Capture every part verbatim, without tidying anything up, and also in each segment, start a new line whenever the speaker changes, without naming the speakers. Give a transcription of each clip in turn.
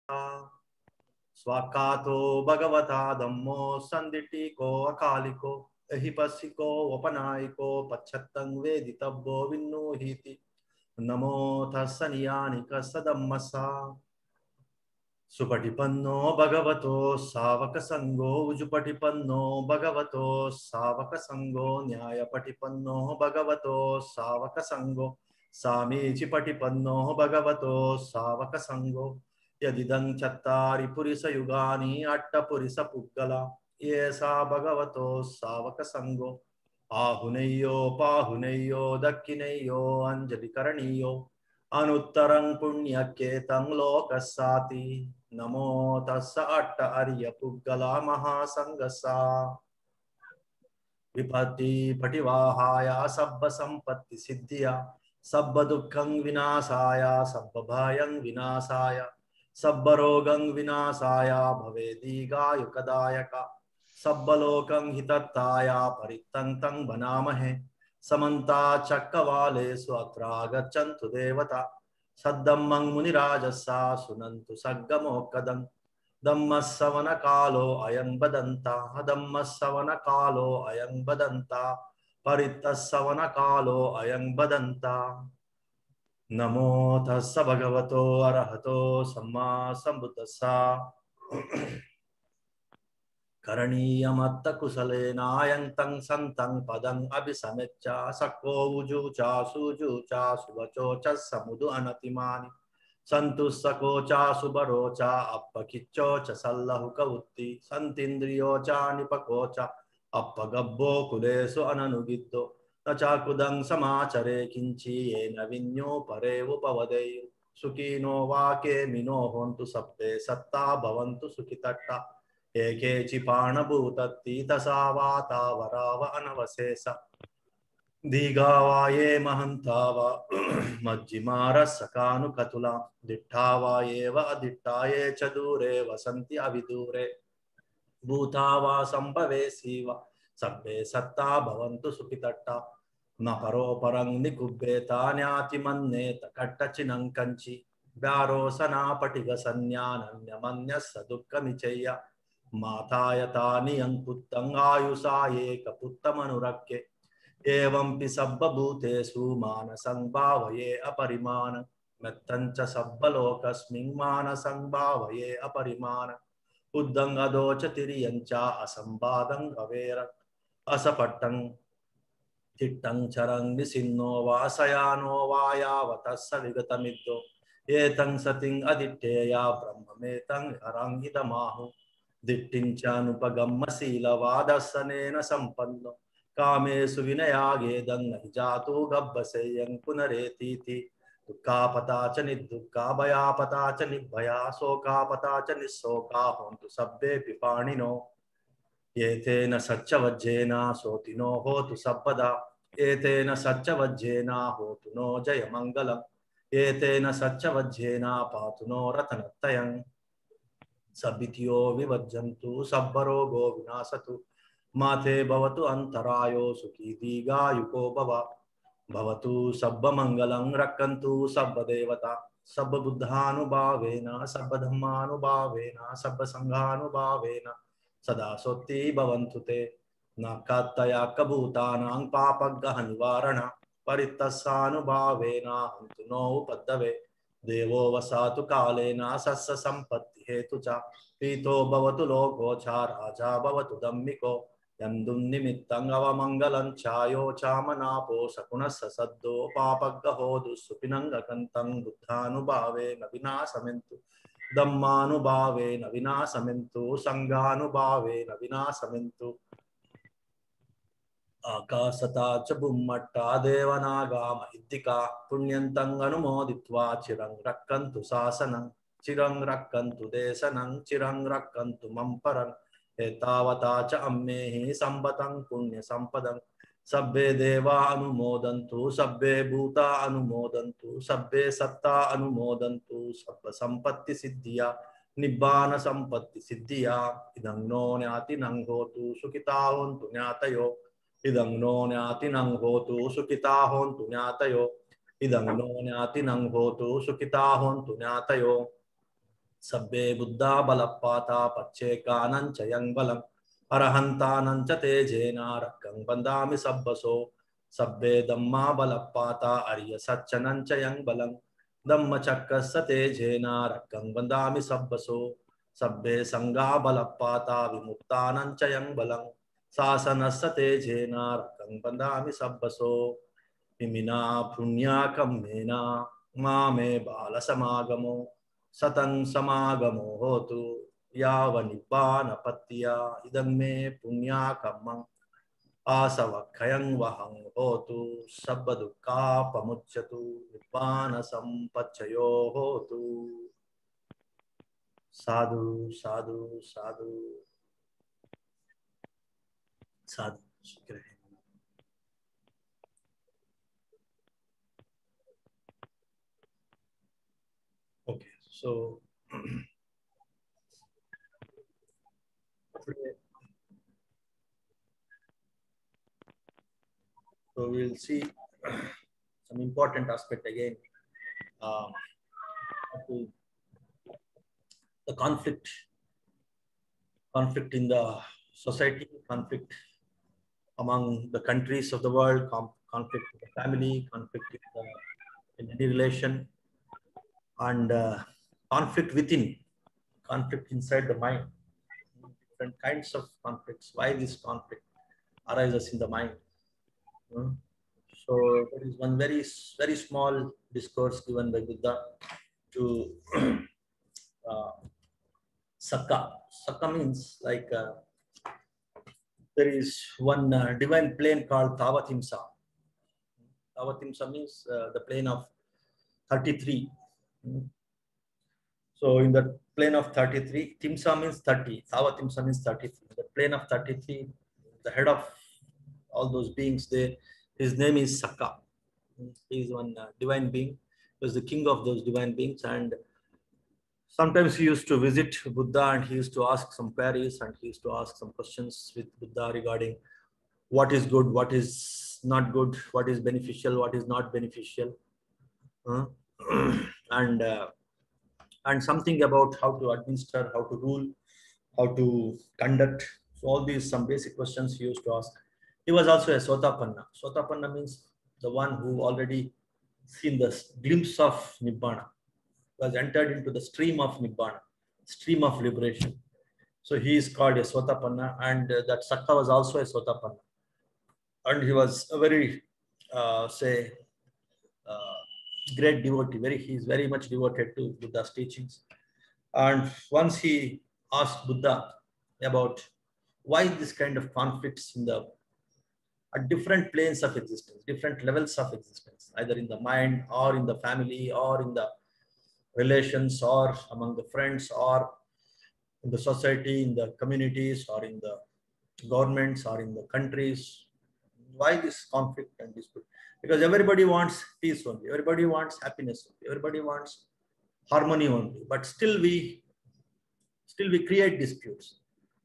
स्वाकातो भगवता धम्मो संदिटिको अकालिको अहिपसिको वपनायको पच्छत्तं वेदितव्यो विन्नुहीति नमो तस्स नियानिकस्सदम्मसा सुपटिपन्नो भगवतो सावक संगो उजुपटिपन्नो भगवतो सावक संगो न्यायपटिपन्नो भगवतो सावक संगो सामीचिपटिपन्नो भगवतो सावक संगो यदिदं चत्तारि पुरिसयुगानि अट्टपुरिसपुग्गला ये सा भगवतो सावक संगो आहुनेयो पाहुनेयो दक्किनेयो अंजलिकरणीयो अनुत्तरं पुण्यकेतं लोकस्साति नमो तस्स अट्ट अर्य पुग्गला महासंगसा विपत्ति पटिवाहाय सब्ब संपत्ति सिद्धिया सब्ब दुःखं विनाशाय सब्ब भयं विनाशाय सब्ब रोगं विनाशाय भवेदीगायुकदायक सब्ब लोकं हितत्ताय परित्तं तं वनामहे समन्ता चक्रवालेषु अत्रागच्छन्तु देवता सद्धम्मं मुनिराजसा सुनन्तु सग्गमोक्कदं धम्मस्सवන कालो अयं बदन्ता धम्मस्सवन कालो अयं बदन्ता परित्तस्सवन कालो अयं बदन्ता नमो तस्स भगवतो अरहतो सम्मा सम्बुद्धस्सा करणीयमत्त कुशलेनायन्तं सन्तं पदं अभिसमेच्च सक्को उजुचा सुजुचा सुवचो च समुदु अनतिमानि संतुष्को चा सुबरो चा अपकिच्चो च सल्लहुक उत्ति संतीन्द्रियो चा निपको चा अपगब्बो कुलेषु अननुगिद्धो न चाकुदं समाचरे किंचि येन विन्यो परे उपवदेयु सुखिनो वाके मिनो होन्तु सब्बे सत्ता भवन्तु सुखितट्टा एके चिपाणभूतत्ति तसा वातावराव अनवशेष दीघावा ये महंतावा मज्जिमारसकानुकतुला दिट्ठावा ये व अदिट्टा ये च दूरे वसन्ति अविदूरे भूतावा संभवेसीव सब्बे सत्ता भवन्तु सुखितट्टा न परोपरं निकुब्बेता न्यातिमन्नेत कट्टचिनं कंचि व्यारोसना पटिगसन्यानन्यमन्यस्स दुःखमिचय्य मातायता नियंपुत्तं आयुषा एकपुत्तमनुरक्ये एवंपि सब्बभूतेषु मानसं भावये अपरिमाण मत्तं च सब्बलोकस्मिन् मानसं भावये अपरिमाण उद्धं अदोच तिर्यं च असंबादं गवेर असपट्टं चिट्टं चरं निसिन्नो वा सयानो वा यावतस्स विगतमिद्धो एतं सतिं अदिट्ठेया ब्रह्ममेतं हरं इदमाहु दिट्टिञ्चानुपगम्य शीलवादस्सनेन सम्पन्नो कामेषु विनयागेदं नहि जातो गब्बसेयं पुनरेतीति दुःखापता च निर्दुःखा भयापता च निर्भया शोकापता च निःशोका होन्तु सब्बे पिपाणिनो एतेन सच्चवज्जेन सोतिनो होतु सब्बदा एतेन सच्चवज्जेन होतु नो जयमङ्गलम् एतेन सच्चवज्जेन पातु नो रतनत्रयम् सब्बितियो विवज्जन्तु सब्बरोगो विनाशतु माते भवतु अंतरायो सुखी दीर्घायुको भव भवतु सब्बमङ्गलं रक्षन्तु सब्बदेवता सब्बबुद्धानुभावेन सब्बधम्मानुभावेन सब्बसङ्घानुभावेन सदा सोत्ति भवन्तु ते नक्कत्तया कभूतानां पापग्रहनिवारण परित्तस्सानुभावेन हन्तु नो उपद्रवे देवो वसातु कालेन सस्य सम्पत्ति हेतु च पीतो भवतु लोको च राजा भवतु दम्मिको यन्दुं निमित्तं अवमङ्गलं चायो चामनापो सकुणस्य सद्दो पापग्रहो दुःसुपिनङ्गकन्तं बुद्धानुभावेन विनाशमेन्तु धम्मानुभावेन विनाशमेन्तु संघानुभावेन विनाशमेन्तु आकाशता च बुम्मट्टा देवनागा महिद्दिका पुण्यन्तं अनुमोदित्वा चिरं रक्कन्तु शासनं चिरं रक्कन्तु देशनं चिरं रक्कन्तु मम परं एतावता च अम्मेहि संपतं पुण्य संपदं सब्बे देवा अनुमोदन्तु सब्बे भूता अनुमोदन्तु सब्बे सत्ता अनुमोदन्तु सब्ब संपत्ति सिद्धिया निब्बान संपत्ति सिद्धिया इदं नो न्यातिनं होतु सुखिता होन्तु न्यातयो इदं नो न्यातिनं होतु सुखिता होन्तु न्यातयो इदं नो न्यातिनं होतु सुखिता होन्तु न्यातयो Sabbe Buddha Balapata Pachekanancha Yang Balam Arahantanancha Tejena Rakang Bandami Sabbaso Sabbe Dhamma Balapata Arya Satchanancha Yang Balam Dhamma Chakkasa Tejena Rakang Bandami Sabbaso Sabbe Sangha Balapata Vimuttanancha Yang Balam Sasanasa Tejena Rakang Bandami Sabbaso Imina Punya Kammena Mame Bala Samagamo Satan Samagamo Hotu Yava Nibbana Patya Idame Punya Kammang Asavakayang Vahang Hotu Sabbaduka Pamuchatu Nibbana Sampachayo Hotu. Sadhu, sadhu, sadhu, sadhu. Okay, so so we'll see some important aspect again. Um, the conflict, conflict in the society, conflict among the countries of the world, conflict in the family, conflict in, the, in any relation, and uh, conflict within, conflict inside the mind. Different kinds of conflicts. Why this conflict arises in the mind? Hmm? So there is one very, very small discourse given by Buddha to uh, Sakka. Sakka means like uh, there is one uh, divine plane called Tavatimsa. Tavatimsa means uh, the plane of thirty-three. So in the plane of thirty-three, Timsa means thirty. Tavatimsa means thirty-three. The plane of thirty-three, the head of all those beings there, his name is Sakka. He is one uh, divine being. He was the king of those divine beings, and sometimes he used to visit Buddha and he used to ask some queries and he used to ask some questions with Buddha regarding what is good, what is not good, what is beneficial, what is not beneficial, uh, and uh, and something about how to administer, how to rule, how to conduct. So all these some basic questions he used to ask. He was also a Sotapanna. Sotapanna means the one who already seen the glimpse of Nibbana, was entered into the stream of Nibbana, stream of liberation. So he is called a Sotapanna, and uh, that Sakka was also a Sotapanna. And he was a very, uh, say, uh, great devotee. Very, he is very much devoted to Buddha's teachings. And once he asked Buddha about why this kind of conflicts in the at different planes of existence, different levels of existence, either in the mind or in the family or in the relations or among the friends or in the society, in the communities or in the governments or in the countries. Why this conflict and dispute? Because everybody wants peace only, everybody wants happiness only, everybody wants harmony only, but still we still we create disputes,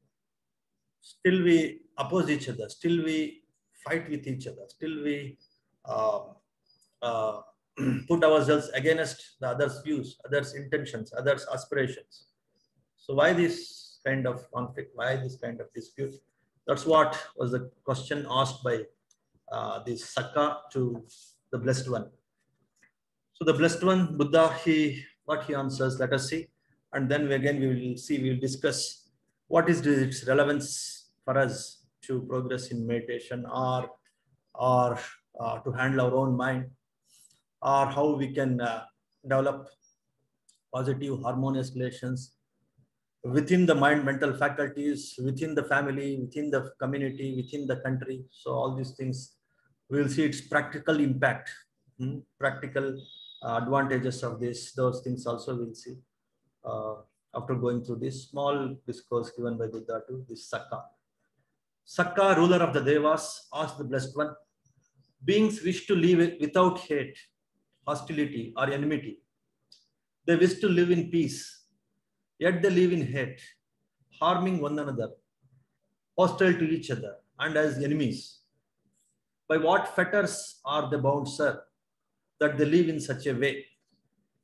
still we oppose each other, still we fight with each other, still we uh, uh, put ourselves against the others' views, others' intentions, others' aspirations. So why this kind of conflict? Why this kind of dispute? That's what was the question asked by uh, this Sakka to the Blessed One. So the Blessed One, Buddha, he what he answers, let us see. And then we, again we will see, we will discuss what is its relevance for us to progress in meditation or, or uh, to handle our own mind, or how we can uh, develop positive harmonious relations within the mind, mental faculties, within the family, within the community, within the country. So all these things, we will see its practical impact, hmm? practical uh, advantages of this. Those things also we'll see uh, after going through this small discourse given by Buddha to this Sakka. Sakka, ruler of the Devas, asked the Blessed One, beings wish to live without hate, hostility, or enmity. They wish to live in peace, yet they live in hate, harming one another, hostile to each other, and as enemies. By what fetters are they bound, sir, that they live in such a way?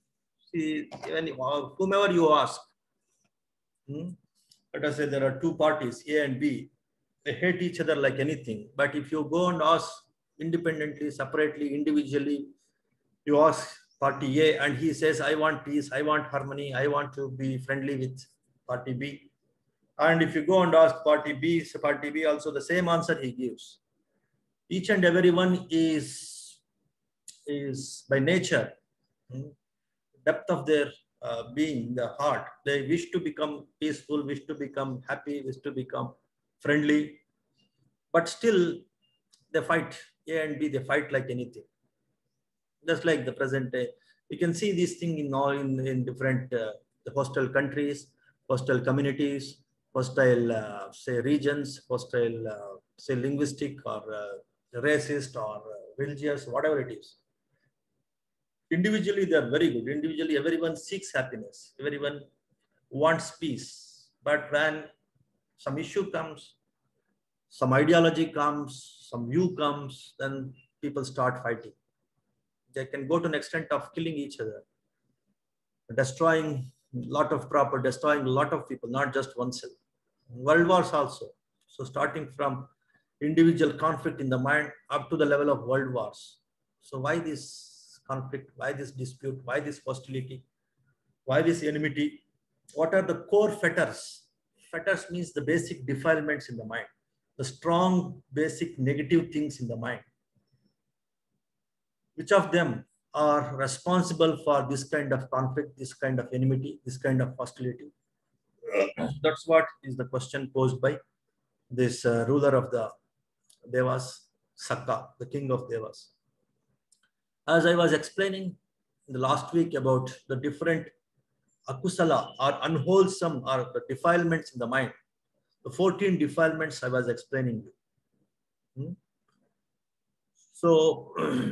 See, when, whomever you ask, hmm, let us say there are two parties, A and B, they hate each other like anything. But if you go and ask independently, separately, individually, you ask party A and he says, I want peace, I want harmony, I want to be friendly with party B. And if you go and ask party B, so party B also the same answer he gives. Each and everyone is, is by nature, hmm, depth of their uh, being, the heart, they wish to become peaceful, wish to become happy, wish to become friendly, but still they fight. A and B, they fight like anything. Just like the present day, you can see this thing in all in, in different uh, the hostile countries, hostile communities, hostile uh, say regions, hostile uh, say linguistic or uh, racist or uh, religious, whatever it is. Individually, they are very good. Individually, everyone seeks happiness. Everyone wants peace. But when some issue comes, some ideology comes, some view comes, then people start fighting. They can go to an extent of killing each other, destroying a lot of property, destroying a lot of people, not just oneself. World wars also. So starting from individual conflict in the mind up to the level of world wars. So why this conflict? Why this dispute? Why this hostility? Why this enmity? What are the core fetters? Fetters means the basic defilements in the mind, the strong basic negative things in the mind. Which of them are responsible for this kind of conflict, this kind of enmity, this kind of hostility? That's what is the question posed by this uh, ruler of the Devas, Sakka, the king of Devas. As I was explaining in the last week about the different akusala or unwholesome or the defilements in the mind, the fourteen defilements I was explaining you. Hmm? So,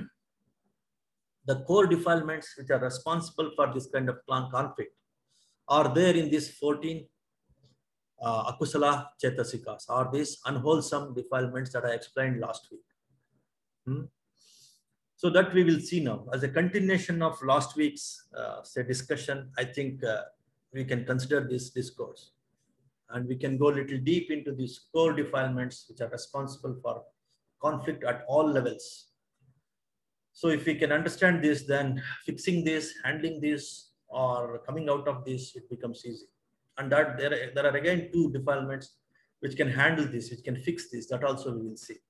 the core defilements which are responsible for this kind of conflict are there in these fourteen uh, akusala chetasikas, or these unwholesome defilements that I explained last week. Hmm? So that we will see now as a continuation of last week's uh, say discussion. I think uh, we can consider this discourse and we can go a little deep into these core defilements which are responsible for conflict at all levels. So if we can understand this, then fixing this, handling this, or coming out of this, it becomes easy. And that there are, there are again two defilements which can handle this, which can fix this. That also we will see.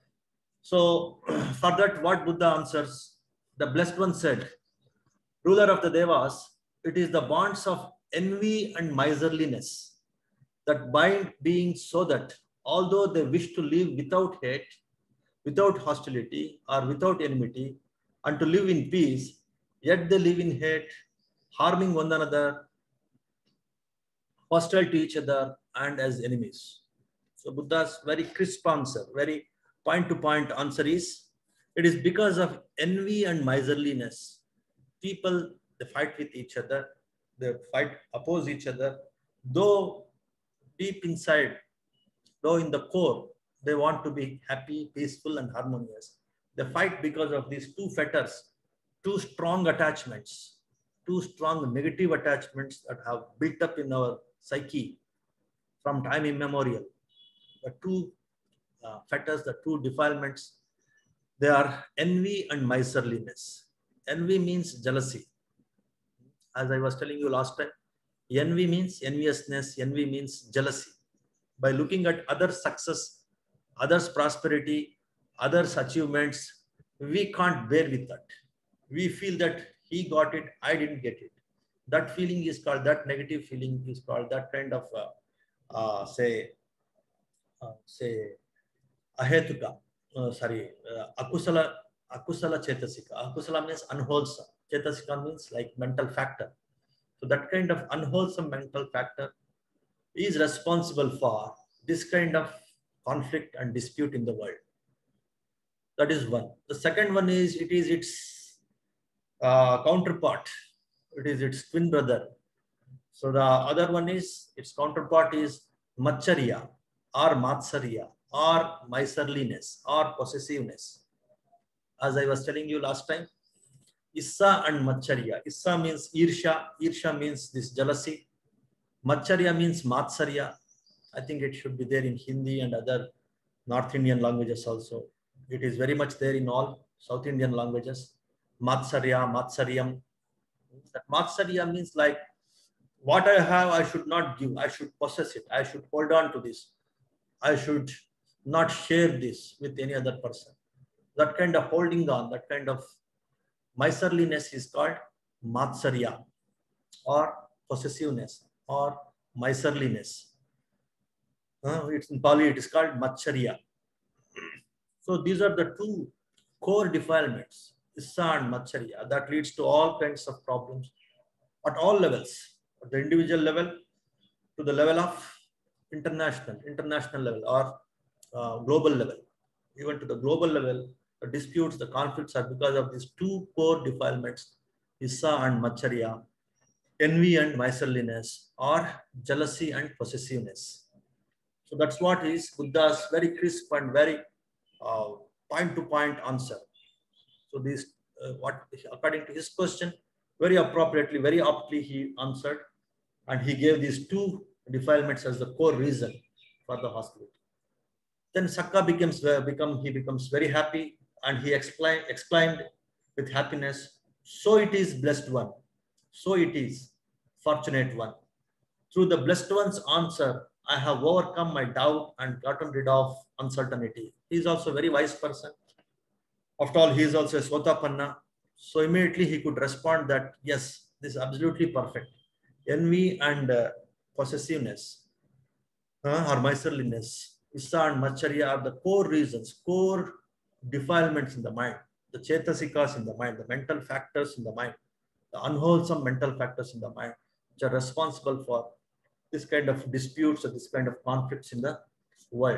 So for that, what Buddha answers? The Blessed One said, ruler of the Devas, it is the bonds of envy and miserliness that bind beings so that although they wish to live without hate, without hostility or without enmity, and to live in peace, yet they live in hate, harming one another, hostile to each other, and as enemies. So Buddha's very crisp answer, very point-to-point answer is, it is because of envy and miserliness. People, they fight with each other, they fight, oppose each other, though deep inside, though in the core, they want to be happy, peaceful, and harmonious. They fight because of these two fetters, two strong attachments, two strong negative attachments that have built up in our psyche from time immemorial. The two uh, fetters, the two defilements, they are envy and miserliness. Envy means jealousy. As I was telling you last time, envy means enviousness, envy means jealousy. By looking at others' success, others' prosperity, others' achievements, we can't bear with that. We feel that he got it, I didn't get it. That feeling is called, that negative feeling is called, that kind of, uh, uh, say, uh, say, ahetuka, uh, sorry, uh, akusala, akusala chetasika. Akusala means unwholesome. Chetasika means like mental factor. So that kind of unwholesome mental factor is responsible for this kind of conflict and dispute in the world. That is one. The second one is, it is its uh, counterpart. It is its twin brother. So the other one is, its counterpart is Machariya or Matsariya or miserliness or possessiveness. As I was telling you last time, Issa and Macharya. Issa means Irsha. Irsha means this jealousy. Macharya means Matsarya. I think it should be there in Hindi and other North Indian languages also. It is very much there in all South Indian languages. Matsarya, Matsaryam. That Matsarya means like what I have, I should not give. I should possess it. I should hold on to this. I should not share this with any other person. That kind of holding on, that kind of miserliness is called Matsarya, or possessiveness, or miserliness. Uh, it's in Pali, it is called Macharya. So these are the two core defilements, Issa and Macharya, that leads to all kinds of problems at all levels, at the individual level, to the level of international, international level, or uh, global level. Even to the global level, the disputes, the conflicts are because of these two core defilements, Issa and Macharya, envy and miserliness, or jealousy and possessiveness. So that's what is Buddha's very crisp and very uh, point-to-point answer. So this, uh, what according to his question, very appropriately, very aptly he answered, and he gave these two defilements as the core reason for the hostility. Then Sakka becomes become he becomes very happy, and he explained exclaimed with happiness, "So it is, blessed one. So it is, fortunate one. Through the blessed one's answer, I have overcome my doubt and gotten rid of uncertainty." He is also a very wise person. After all, he is also a Sotapanna. So immediately he could respond that, yes, this is absolutely perfect. Envy and uh, possessiveness uh, or miserliness, Issa and Macharya are the core reasons, core defilements in the mind, the Chetasikas in the mind, the mental factors in the mind, the unwholesome mental factors in the mind, which are responsible for this kind of disputes or this kind of conflicts in the world.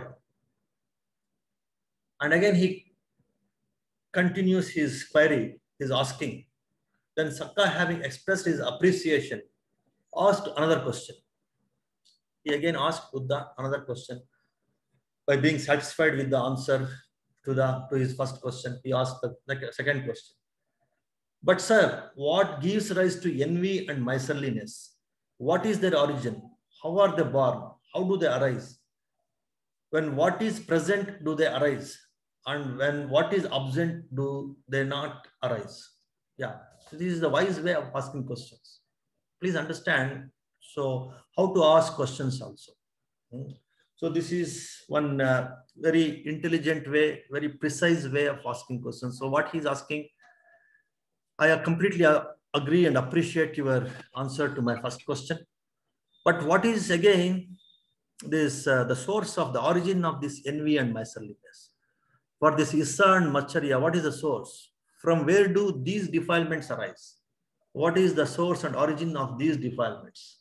And again, he continues his query, his asking. Then Sakka, having expressed his appreciation, asked another question. He again asked Buddha another question. By being satisfied with the answer to, the, to his first question, he asked the second question. But sir, what gives rise to envy and miserliness? What is their origin? How are they born? How do they arise? When what is present, do they arise? And when what is absent, do they not arise? Yeah, so this is the wise way of asking questions. Please understand, so how to ask questions also. So this is one uh, very intelligent way, very precise way of asking questions. So what he's asking, I completely agree and appreciate your answer to my first question. But what is again this uh, the source of the origin of this envy and miserliness? For this Issa and Macharya, what is the source? From where do these defilements arise? What is the source and origin of these defilements?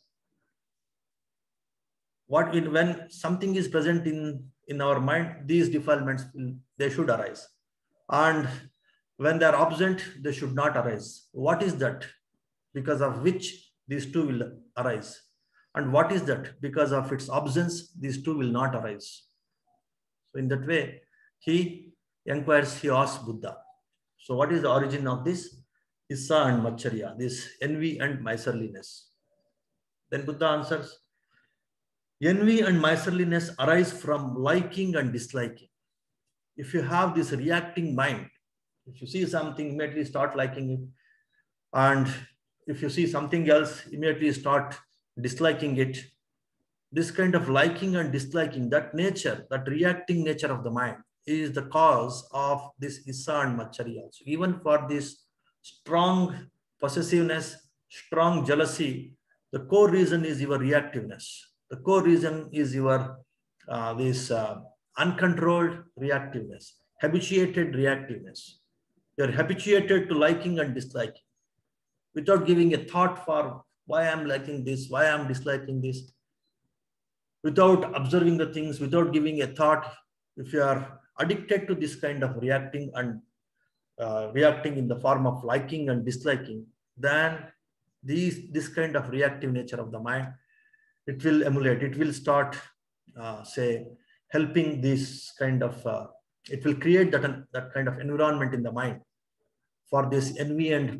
What in, when something is present in, in our mind, these defilements, they should arise. And when they are absent, they should not arise. What is that? Because of which these two will arise. And what is that? Because of its absence, these two will not arise. So in that way, he inquires, he asks Buddha. So what is the origin of this Issa and Macharya, this envy and miserliness? Then Buddha answers, envy and miserliness arise from liking and disliking. If you have this reacting mind, if you see something, immediately start liking it. And if you see something else, immediately start disliking it. This kind of liking and disliking, that nature, that reacting nature of the mind is the cause of this Issa and Macharya also. Even for this strong possessiveness, strong jealousy, the core reason is your reactiveness. The core reason is your uh, this uh, uncontrolled reactiveness, habituated reactiveness. You're habituated to liking and disliking without giving a thought for why I'm liking this, why I'm disliking this, without observing the things, without giving a thought. If you are addicted to this kind of reacting and uh, reacting in the form of liking and disliking, then these, this kind of reactive nature of the mind, it will emulate, it will start, uh, say, helping this kind of, uh, it will create that, that kind of environment in the mind for this envy and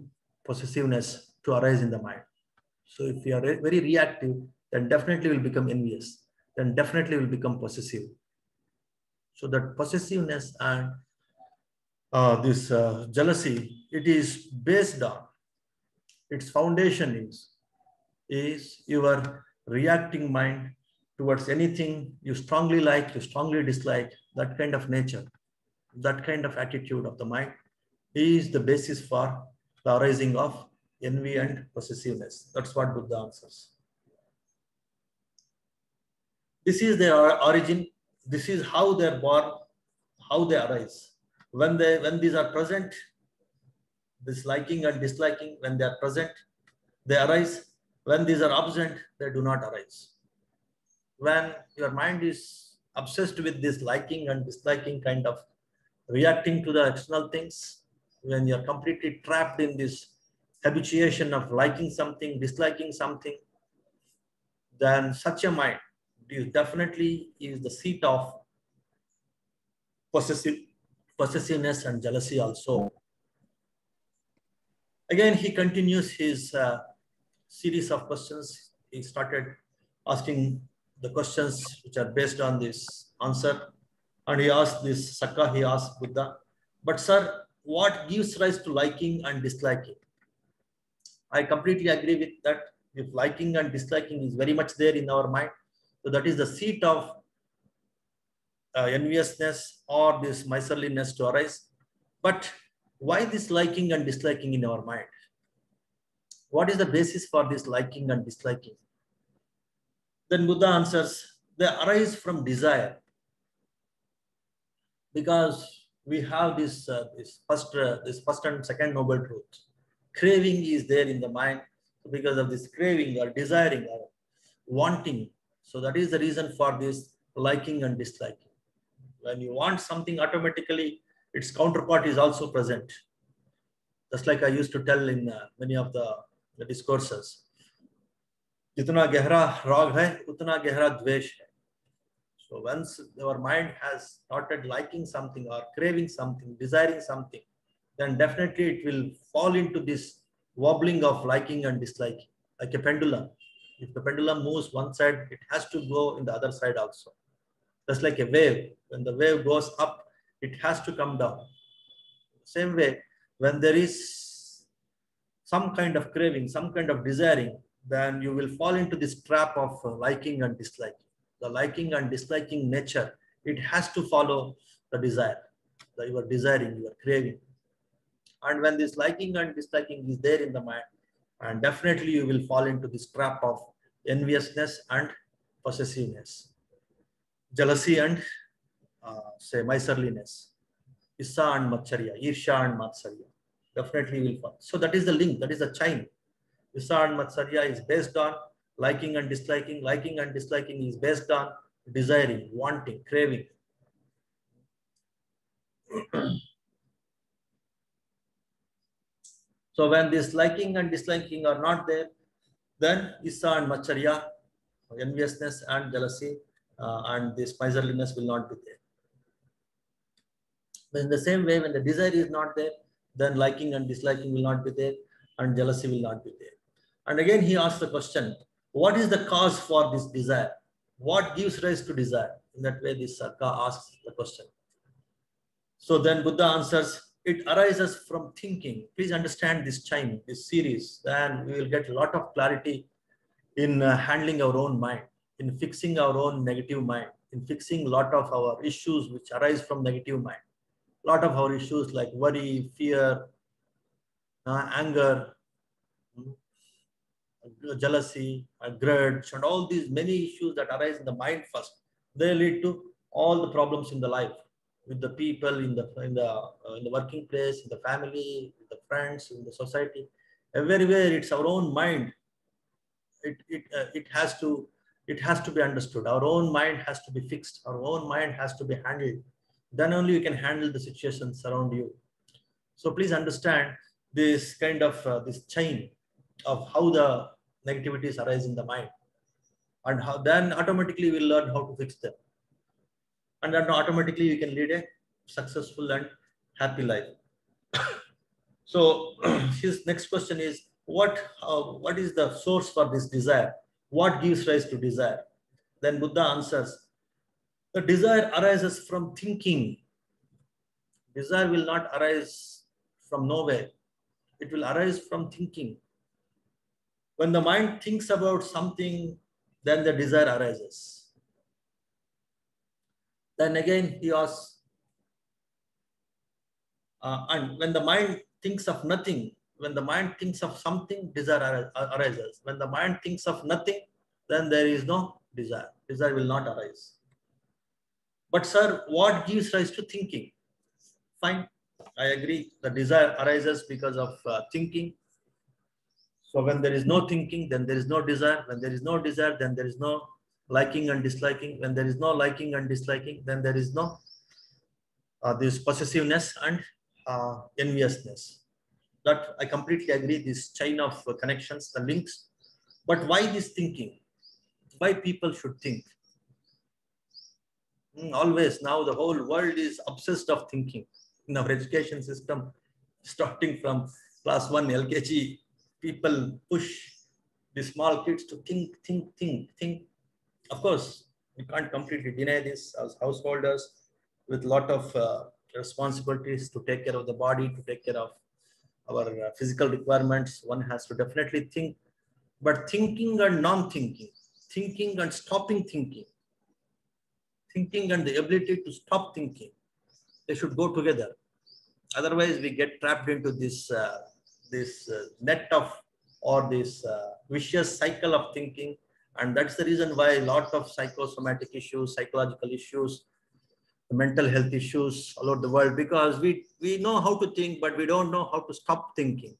possessiveness to arise in the mind. So if you are re very reactive, then definitely will become envious, then definitely will become possessive. So that possessiveness and uh, this uh, jealousy, it is based on, its foundation is, is your reacting mind towards anything you strongly like, you strongly dislike, that kind of nature, that kind of attitude of the mind is the basis for the arising of envy and possessiveness. That's what Buddha answers. This is their origin. This is how they're born, how they arise. When they, when these are present, this liking and disliking, when they are present, they arise. When these are absent, they do not arise. When your mind is obsessed with this liking and disliking kind of reacting to the external things, when you're completely trapped in this habituation of liking something, disliking something, then such a mind is definitely is the seat of possessive, possessiveness and jealousy also. Again, he continues his uh, series of questions. He started asking the questions which are based on this answer. And he asked this Sakka, he asked Buddha, but sir, what gives rise to liking and disliking? I completely agree with that. If liking and disliking is very much there in our mind, so that is the seat of uh, enviousness or this miserliness to arise. But why this liking and disliking in our mind? What is the basis for this liking and disliking? Then Buddha answers, they arise from desire. Because we have this, uh, this, first, uh, this first and second noble truth. Craving is there in the mind because of this craving or desiring or wanting. So that is the reason for this liking and disliking. When you want something, automatically its counterpart is also present. Just like I used to tell in uh, many of the, the discourses. Jitna gehra rag hai, utna gehra dvesh hai. So once our mind has started liking something or craving something, desiring something, then definitely it will fall into this wobbling of liking and disliking, like a pendulum. If the pendulum moves one side, it has to go in the other side also. Just like a wave, when the wave goes up, it has to come down. Same way, when there is some kind of craving, some kind of desiring, then you will fall into this trap of liking and disliking. The liking and disliking nature, it has to follow the desire. The, you are desiring, you are craving. And when this liking and disliking is there in the mind, and definitely you will fall into this trap of enviousness and possessiveness, jealousy and uh, say miserliness, issa and matcharya, irsha and matsarya, definitely will fall. So that is the link, that is the chain. Issa and matsarya is based on liking and disliking. Liking and disliking is based on desiring, wanting, craving. So when this liking and disliking are not there, then issa and macharya, enviousness and jealousy, uh, and this miserliness will not be there. But in the same way, when the desire is not there, then liking and disliking will not be there, and jealousy will not be there. And again, he asks the question, what is the cause for this desire? What gives rise to desire? In that way, this Sarka asks the question. So then Buddha answers, it arises from thinking. Please understand this chain, this series, and we will get a lot of clarity in uh, handling our own mind, in fixing our own negative mind, in fixing a lot of our issues which arise from negative mind. A lot of our issues like worry, fear, uh, anger, jealousy, uh, grudge, and all these many issues that arise in the mind first, they lead to all the problems in the life, with the people, in the in the uh, in the working place, in the family, with the friends, in the society, everywhere. It's our own mind. It it uh, it has to it has to be understood. Our own mind has to be fixed. Our own mind has to be handled. Then only you can handle the situations around you. So please understand this kind of uh, this chain of how the negativities arise in the mind, and how then automatically we'll learn how to fix them, and then automatically we can lead a successful and happy life. So his next question is, what, uh, what is the source for this desire? What gives rise to desire? Then Buddha answers, the desire arises from thinking. Desire will not arise from nowhere. It will arise from thinking. When the mind thinks about something, then the desire arises. Then again he asks, uh, and when the mind thinks of nothing, when the mind thinks of something, desire arises. When the mind thinks of nothing, then there is no desire. Desire will not arise. But sir, what gives rise to thinking? Fine, I agree. The desire arises because of uh, thinking. So when there is no thinking, then there is no desire. When there is no desire, then there is no liking and disliking. When there is no liking and disliking, then there is no uh, this possessiveness and uh, enviousness. That I completely agree. This chain of uh, connections, the links. But why this thinking? Why people should think? Mm, always now the whole world is obsessed of thinking. In our education system, starting from class one L K G, people push the small kids to think, think, think, think. Of course, we can't completely deny this as householders with a lot of uh, responsibilities to take care of the body, to take care of our uh, physical requirements. One has to definitely think, but thinking and non-thinking, thinking and stopping thinking, thinking and the ability to stop thinking, they should go together. Otherwise, we get trapped into this uh, this uh, net of or this uh, vicious cycle of thinking, and that's the reason why a lot of psychosomatic issues, psychological issues, mental health issues all over the world, because we we know how to think, but we don't know how to stop thinking.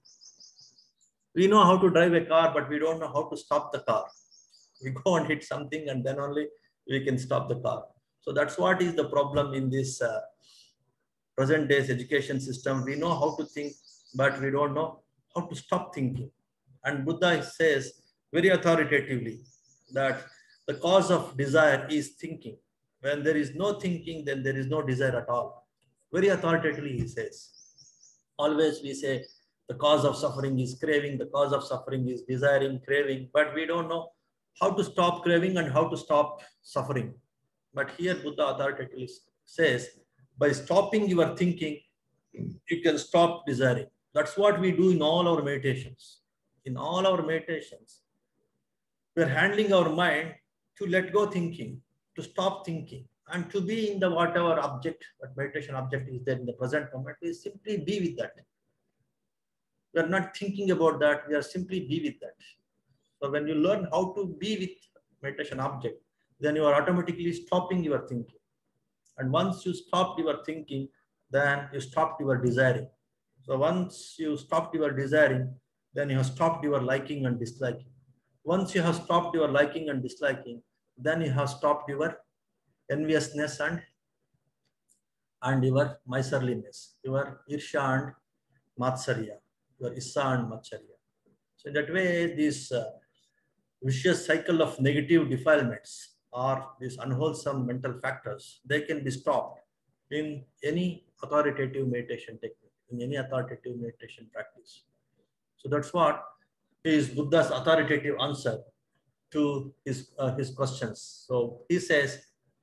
We know how to drive a car, but we don't know how to stop the car. We go and hit something, and then only we can stop the car. So that's what is the problem in this uh, present days education system. We know how to think, but we don't know how to stop thinking. And Buddha says very authoritatively that the cause of desire is thinking. When there is no thinking, then there is no desire at all. Very authoritatively he says. Always we say the cause of suffering is craving, the cause of suffering is desiring, craving, but we don't know how to stop craving and how to stop suffering. But here Buddha authoritatively says, by stopping your thinking, you can stop desiring. That's what we do in all our meditations. In all our meditations, we're handling our mind to let go thinking, to stop thinking, and to be in the whatever object, that meditation object is there in the present moment. We simply be with that. We are not thinking about that. We are simply be with that. So when you learn how to be with meditation object, then you are automatically stopping your thinking. And once you stop your thinking, then you stopped your desiring. So once you stopped your desiring, then you have stopped your liking and disliking. Once you have stopped your liking and disliking, then you have stopped your enviousness and, and your miserliness, your irsha and matsarya, your issa and matsarya. So in that way, this uh, vicious cycle of negative defilements or these unwholesome mental factors, they can be stopped in any authoritative meditation technique, in any authoritative meditation practice. So that's what is Buddha's authoritative answer to his, uh, his questions. So he says,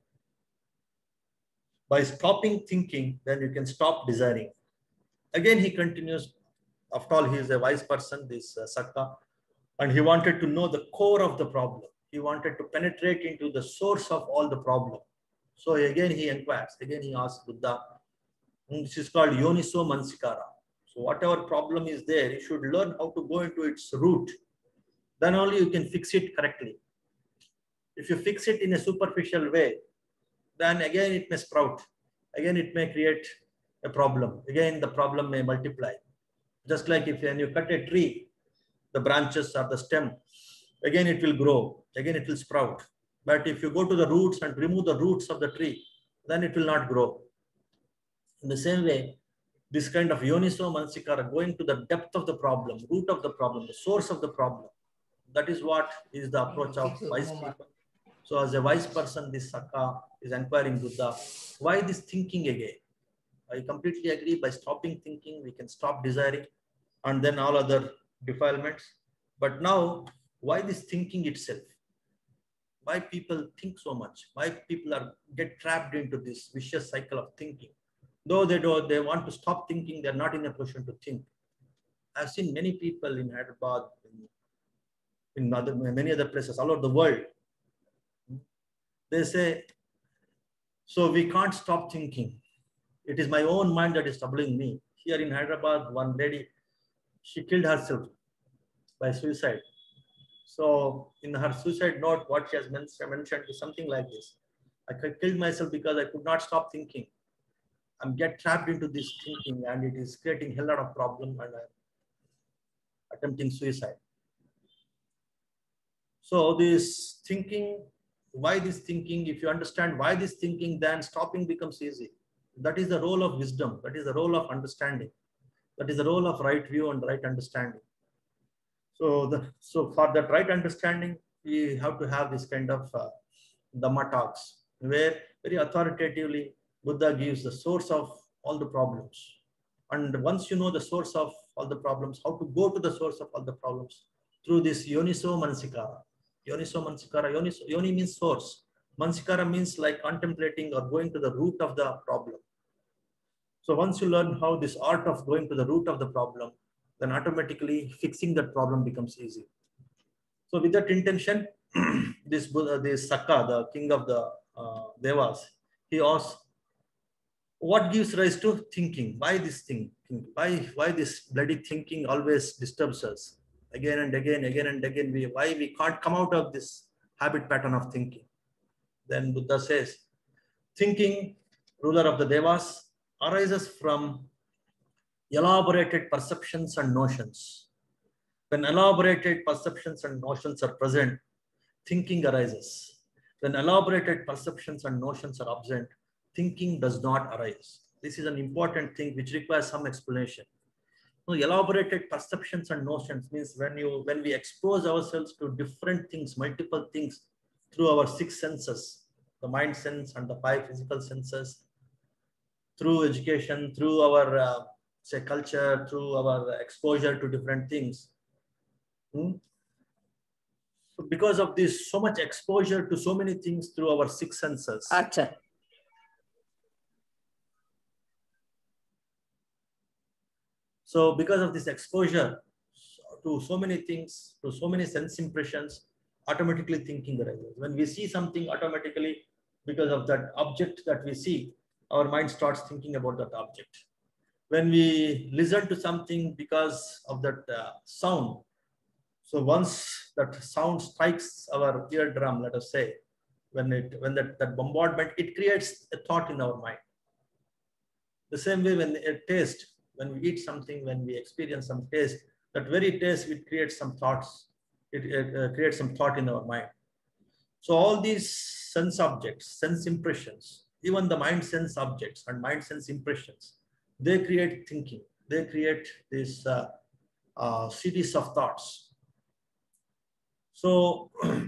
by stopping thinking, then you can stop desiring. Again, he continues, after all, he is a wise person, this uh, Sakka, and he wanted to know the core of the problem. He wanted to penetrate into the source of all the problem. So again, he inquires, again, he asks Buddha, this is called Yoniso Mansikara. So whatever problem is there, you should learn how to go into its root. Then only you can fix it correctly. If you fix it in a superficial way, then again it may sprout. Again, it may create a problem. Again, the problem may multiply. Just like if when you cut a tree, the branches or the stem, again it will grow, again it will sprout. But if you go to the roots and remove the roots of the tree, then it will not grow. In the same way, this kind of yoniso mansikara, going to the depth of the problem, root of the problem, the source of the problem, that is what is the approach of wise people. So as a wise person, this Sakka is inquiring Buddha, why this thinking again? I completely agree. By stopping thinking, we can stop desiring and then all other defilements. But now, why this thinking itself? Why people think so much? Why people are get trapped into this vicious cycle of thinking? Though they do, they want to stop thinking, they're not in a position to think. I've seen many people in Hyderabad, in, in other, many other places all over the world. They say, so we can't stop thinking. It is my own mind that is troubling me. Here in Hyderabad, one lady, she killed herself by suicide. So in her suicide note, what she has mentioned is something like this. I killed myself because I could not stop thinking. I'm get trapped into this thinking and it is creating a hell lot of problem and I'm attempting suicide. So this thinking, why this thinking? If you understand why this thinking, then stopping becomes easy. That is the role of wisdom. That is the role of understanding. That is the role of right view and right understanding. So, the, so for that right understanding, we have to have this kind of uh, Dhamma talks, where very authoritatively Buddha gives the source of all the problems. And once you know the source of all the problems, how to go to the source of all the problems through this Yoniso Mansikara. Yoniso Mansikara, Yoniso, Yoni means source. Mansikara means like contemplating or going to the root of the problem. So once you learn how this art of going to the root of the problem, then automatically fixing that problem becomes easy. So with that intention, this Buddha, this Sakka, the king of the uh, Devas, he asked, what gives rise to thinking? Why this thing? Why, why this bloody thinking always disturbs us? Again and again, again and again, we, why we can't come out of this habit pattern of thinking? Then Buddha says, thinking, ruler of the Devas, arises from elaborated perceptions and notions. When elaborated perceptions and notions are present, thinking arises. When elaborated perceptions and notions are absent, thinking does not arise. This is an important thing which requires some explanation. So elaborated perceptions and notions means when you when we expose ourselves to different things, multiple things through our six senses, the mind sense and the five physical senses, through education, through our uh, say culture, through our exposure to different things. Hmm? So because of this, so much exposure to so many things through our six senses. Achha. So because of this exposure to so many things, to so many sense impressions, automatically thinking arises. When we see something, automatically, because of that object that we see, our mind starts thinking about that object. When we listen to something because of that uh, sound, so once that sound strikes our eardrum, let us say, when it when that, that bombardment, it creates a thought in our mind. The same way when a taste, when we eat something, when we experience some taste, that very taste, it creates some thoughts, it, it uh, creates some thought in our mind. So all these sense objects, sense impressions, even the mind sense objects and mind sense impressions, they create thinking. They create this uh, uh, series of thoughts. So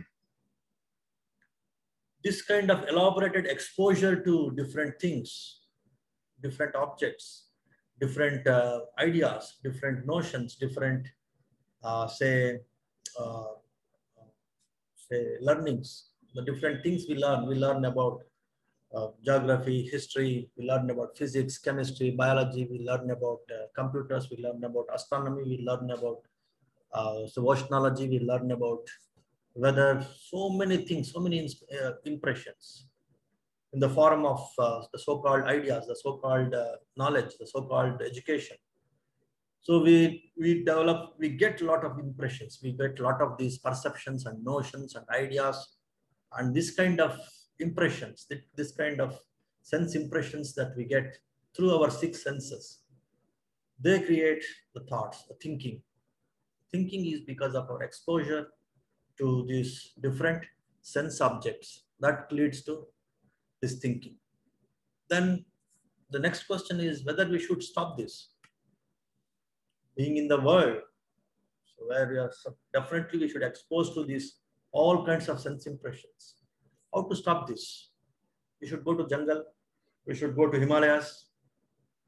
this kind of elaborated exposure to different things, different objects, different uh, ideas, different notions, different, uh, say, uh, say, learnings, the different things we learn. We learn about uh, geography, history, we learn about physics, chemistry, biology, we learn about uh, computers, we learn about astronomy, we learn about uh, so oceanology, we learn about weather, so many things, so many uh, impressions in the form of uh, the so-called ideas, the so-called uh, knowledge, the so-called education. So we, we develop, we get a lot of impressions, we get a lot of these perceptions and notions and ideas, and this kind of impressions, this kind of sense impressions that we get through our six senses, they create the thoughts, the thinking. Thinking is because of our exposure to these different sense objects that leads to this thinking. Then the next question is whether we should stop this. Being in the world, so where we are, definitely we should expose to these all kinds of sense impressions. How to stop this? We should go to jungle, we should go to Himalayas,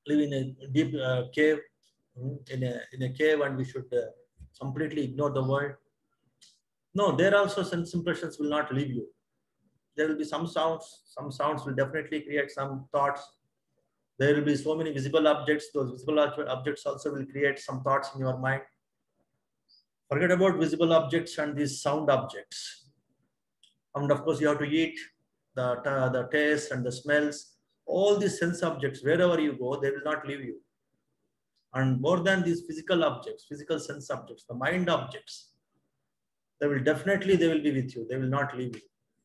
live in a deep uh, cave, in a, in a cave, and we should uh, completely ignore the world. No, there also sense impressions will not leave you. There will be some sounds, some sounds will definitely create some thoughts. There will be so many visible objects, those visible objects also will create some thoughts in your mind. Forget about visible objects and these sound objects. And of course, you have to eat, the, the taste and the smells, all these sense objects, wherever you go, they will not leave you. And more than these physical objects, physical sense objects, the mind objects, they will definitely, they will be with you. They will not leave you.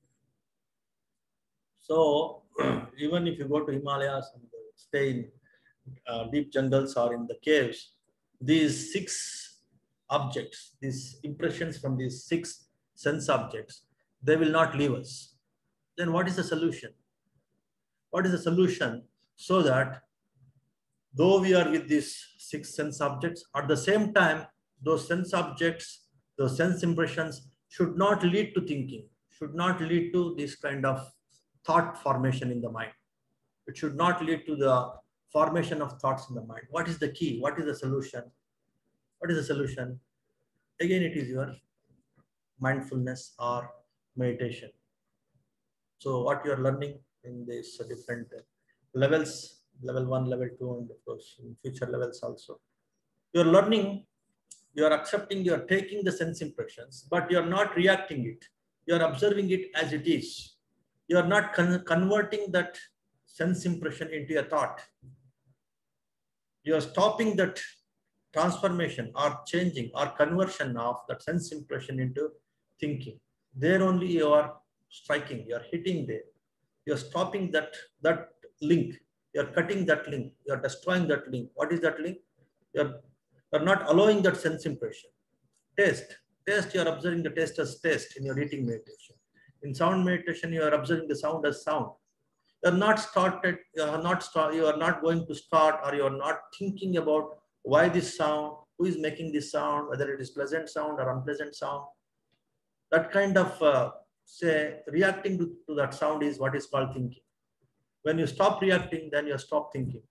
So even if you go to Himalayas and stay in uh, deep jungles or in the caves, these six objects, these impressions from these six sense objects, they will not leave us. Then what is the solution? What is the solution? So that though we are with these six sense objects, at the same time, those sense objects, those sense impressions should not lead to thinking, should not lead to this kind of thought formation in the mind. It should not lead to the formation of thoughts in the mind. What is the key? What is the solution? What is the solution? Again, it is your mindfulness or meditation. So what you are learning in these different levels, level one, level two, and of course in future levels also. You are learning, you are accepting, you are taking the sense impressions, but you are not reacting it. You are observing it as it is. You are not con converting that sense impression into a thought. You are stopping that transformation or changing or conversion of that sense impression into thinking. There only you are striking, you are hitting there. You are stopping that, that link. You are cutting that link. You are destroying that link. What is that link? You are, you are not allowing that sense impression. Taste. Taste, you are observing the taste as taste in your eating meditation. In sound meditation, you are observing the sound as sound. You are not started, you are not start, you are not going to start, or you are not thinking about why this sound, who is making this sound, whether it is pleasant sound or unpleasant sound. That kind of uh, say reacting to, to that sound is what is called thinking. When you stop reacting, then you stop thinking.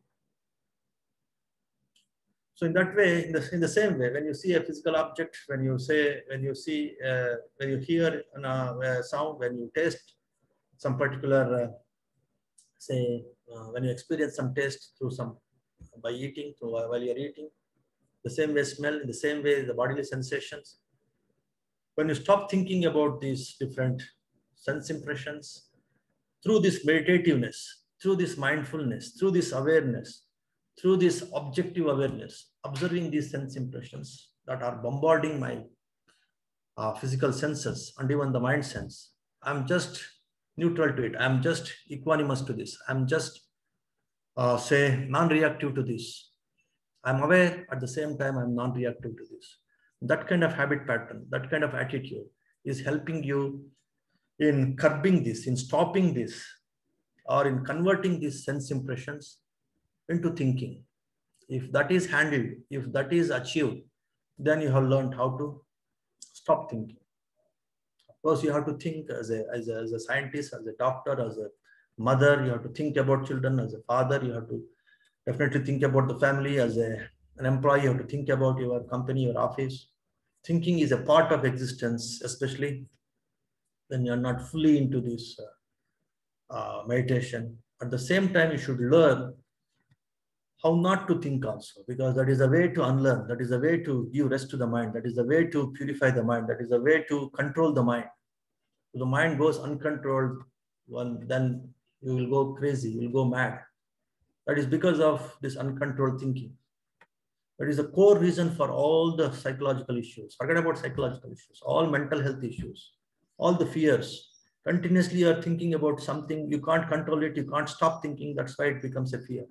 So in that way, in the, in the same way, when you see a physical object, when you say, when you see, uh, when you hear a, a sound, when you taste some particular, uh, say, uh, when you experience some taste through some, by eating, through, while you're eating, the same way smell, in the same way the bodily sensations. When you stop thinking about these different sense impressions, through this meditativeness, through this mindfulness, through this awareness, through this objective awareness, observing these sense impressions that are bombarding my uh, physical senses and even the mind sense, I'm just neutral to it. I'm just equanimous to this. I'm just, uh, say, non-reactive to this. I'm aware, at the same time, I'm non-reactive to this. That kind of habit pattern, that kind of attitude is helping you in curbing this, in stopping this, or in converting these sense impressions into thinking. If that is handled, if that is achieved, then you have learned how to stop thinking. Of course, you have to think as a, as a, as a scientist, as a doctor, as a mother, you have to think about children, as a father, you have to definitely think about the family, as a, an employee, you have to think about your company, your office. Thinking is a part of existence, especially when you're not fully into this uh, uh, meditation. At the same time, you should learn how not to think also, because that is a way to unlearn, that is a way to give rest to the mind, that is a way to purify the mind, that is a way to control the mind. If the mind goes uncontrolled, well, then you will go crazy, you will go mad. That is because of this uncontrolled thinking. That is the core reason for all the psychological issues. Forget about psychological issues, all mental health issues, all the fears. Continuously you are thinking about something, you can't control it, you can't stop thinking, that's why it becomes a fear.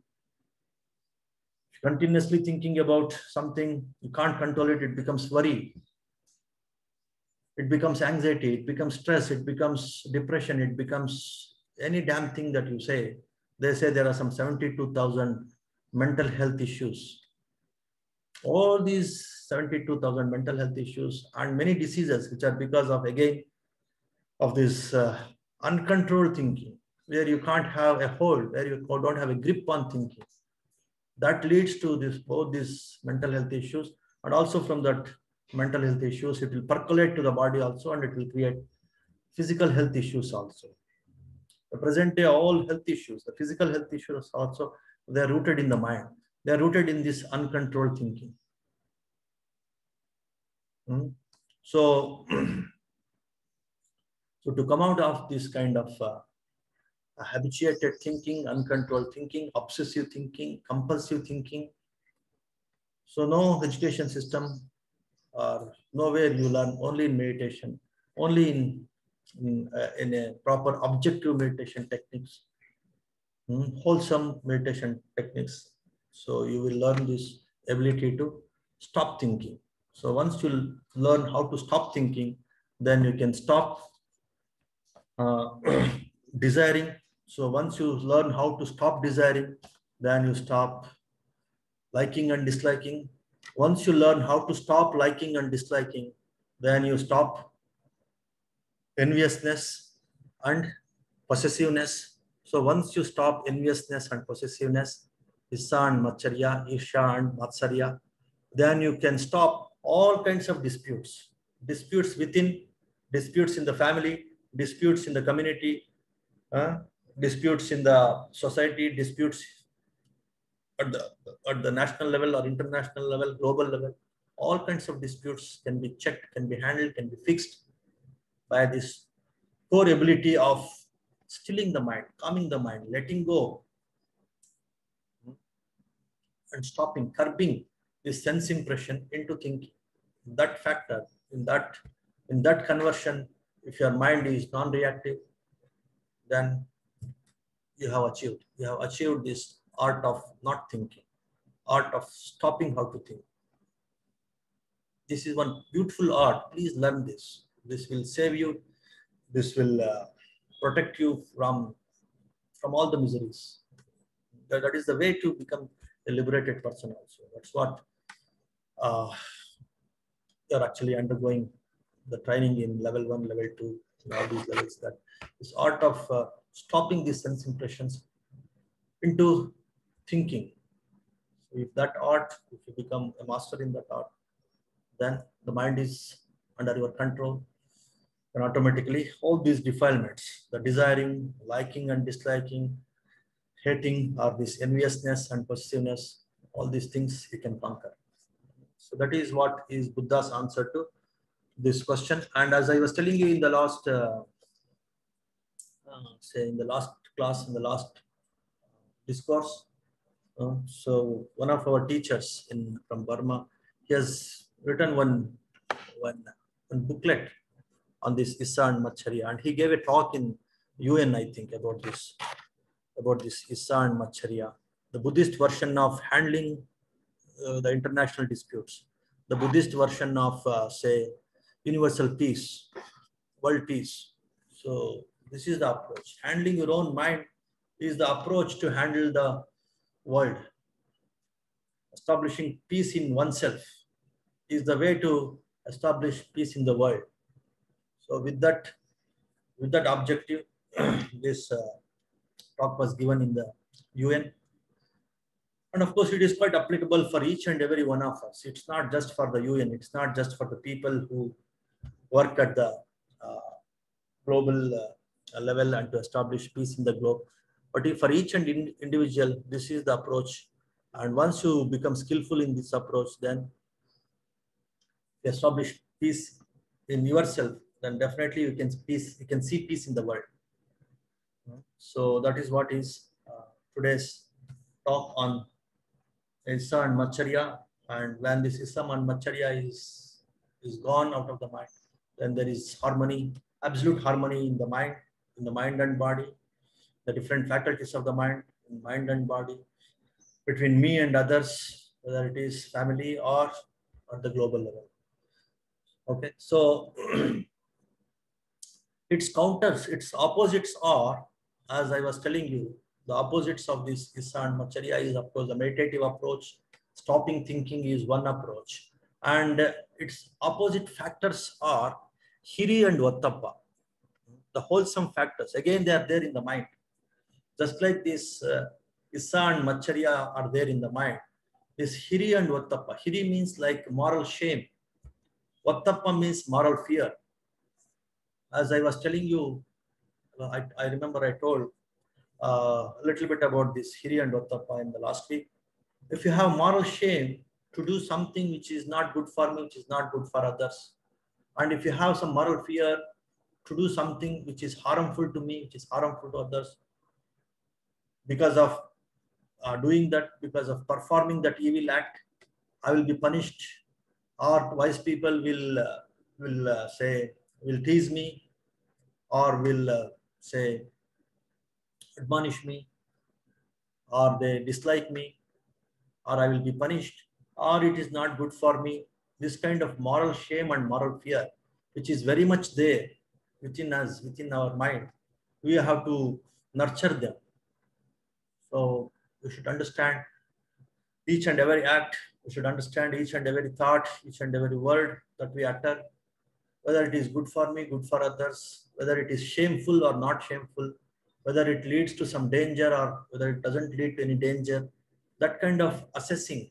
Continuously thinking about something, you can't control it, it becomes worry. It becomes anxiety, it becomes stress, it becomes depression, it becomes any damn thing that you say. They say there are some seventy-two thousand mental health issues. All these seventy-two thousand mental health issues and many diseases, which are because of, again, of this uh, uncontrolled thinking, where you can't have a hold, where you don't have a grip on thinking. That leads to this both these mental health issues, and also from that mental health issues, it will percolate to the body also, and it will create physical health issues also. The present day, all health issues, the physical health issues also, they are rooted in the mind. They are rooted in this uncontrolled thinking. Hmm? So, so to come out of this kind of uh, habituated thinking, uncontrolled thinking, obsessive thinking, compulsive thinking, so no education system or nowhere you learn, only in meditation, only in in, uh, in a proper objective meditation techniques, hmm, wholesome meditation techniques. So you will learn this ability to stop thinking. So once you learn how to stop thinking, then you can stop uh, desiring. So once you learn how to stop desiring, then you stop liking and disliking. Once you learn how to stop liking and disliking, then you stop enviousness and possessiveness. So once you stop enviousness and possessiveness, Issa and Macharya, Isha and Matsarya, then you can stop all kinds of disputes. Disputes within, disputes in the family, disputes in the community, uh, disputes in the society, disputes at the, at the national level or international level, global level. All kinds of disputes can be checked, can be handled, can be fixed by this core ability of stilling the mind, calming the mind, letting go, and stopping, curbing this sense impression into thinking. That factor, in that, in that conversion, if your mind is non-reactive, then you have achieved. You have achieved this art of not thinking, art of stopping how to think. This is one beautiful art. Please learn this. This will save you. This will uh, protect you from, from all the miseries. That, that is the way to become a liberated person also. That's what uh, you're actually undergoing the training in level one, level two, and all these levels. That this art of uh, stopping these sense impressions into thinking. So if that art, if you become a master in that art, then the mind is under your control, and automatically all these defilements, the desiring, liking and disliking, hating, or this enviousness and possessiveness, all these things you can conquer. So that is what is Buddha's answer to this question. And as I was telling you in the last, uh, uh, say in the last class, in the last discourse, uh, so one of our teachers in from Burma, he has written one, one, one booklet on this Issa and Macharya, and he gave a talk in U N, I think, about this, about this Issa and Macharya, the Buddhist version of handling uh, the international disputes, the Buddhist version of, uh, say, universal peace, world peace. So this is the approach. Handling your own mind is the approach to handle the world. Establishing peace in oneself is the way to establish peace in the world. So with that, with that objective, this uh, talk was given in the U N. And of course, it is quite applicable for each and every one of us. It's not just for the U N. It's not just for the people who work at the uh, global uh, level and to establish peace in the globe. But if for each and in individual, this is the approach. And once you become skillful in this approach, then you establish peace in yourself, then definitely you can peace, you can see peace in the world. So that is what is uh, today's talk on Issa and Macharya. And when this Issa and Macharya is, is gone out of the mind, then there is harmony, absolute harmony in the mind, in the mind and body, the different faculties of the mind, in mind and body, between me and others, whether it is family or at the global level. Okay, so its counters, its opposites are, as I was telling you, the opposites of this Issa and Macharya is, of course, the meditative approach. Stopping thinking is one approach. And uh, its opposite factors are Hiri and Vattappa. The wholesome factors, again, they are there in the mind. Just like this uh, Issa and Macharya are there in the mind. This Hiri and Vattappa. Hiri means like moral shame. Vattappa means moral fear. As I was telling you, I, I remember I told uh, a little bit about this Hiri and Vattappa in the last week. If you have moral shame to do something which is not good for me, which is not good for others, and if you have some moral fear to do something which is harmful to me, which is harmful to others, because of uh, doing that, because of performing that evil act, I will be punished, or wise people will uh, will uh, say will tease me, or will uh, say admonish me, or they dislike me, or I will be punished, or it is not good for me. This kind of moral shame and moral fear, which is very much there within us, within our mind, we have to nurture them. So we should understand each and every act. We should understand each and every thought, each and every word that we utter, whether it is good for me, good for others, whether it is shameful or not shameful, whether it leads to some danger or whether it doesn't lead to any danger. That kind of assessing,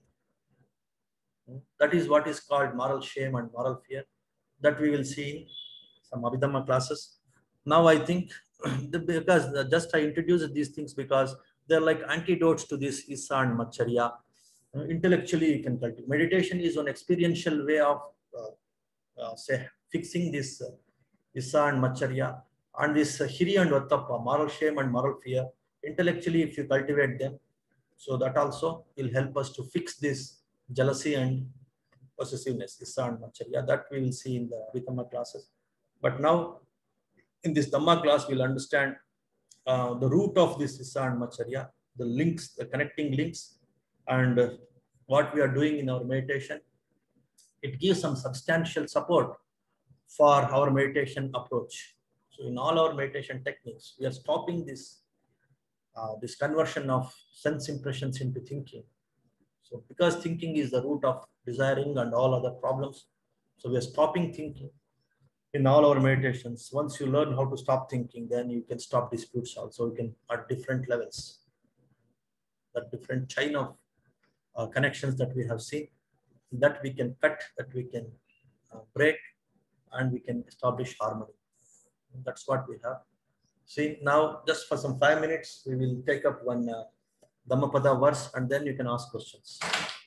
that is what is called moral shame and moral fear, that we will see in some Abhidhamma classes. Now I think, because just I introduced these things because they're like antidotes to this Issa and Macharya. Intellectually, you can cultivate. Meditation is an experiential way of uh, uh, say fixing this uh, Issa and Macharya, and this uh, Hiri and Vattappa, moral shame and moral fear. Intellectually, if you cultivate them, so that also will help us to fix this jealousy and possessiveness, Issa and Macharya. That we will see in the Abhidhamma classes. But now, in this Dhamma class, we'll understand uh, the root of this Issa and Macharya, the links, the connecting links, and uh, what we are doing in our meditation. It gives some substantial support for our meditation approach. So in all our meditation techniques, we are stopping this, uh, this conversion of sense impressions into thinking. So because thinking is the root of desiring and all other problems, so we are stopping thinking in all our meditations. Once you learn how to stop thinking, then you can stop disputes also. You can at different levels, that different chain of uh, connections that we have seen, that we can cut, that we can uh, break, and we can establish harmony. That's what we have. See, now just for some five minutes, we will take up one uh, Dhammapada verse, and then you can ask questions.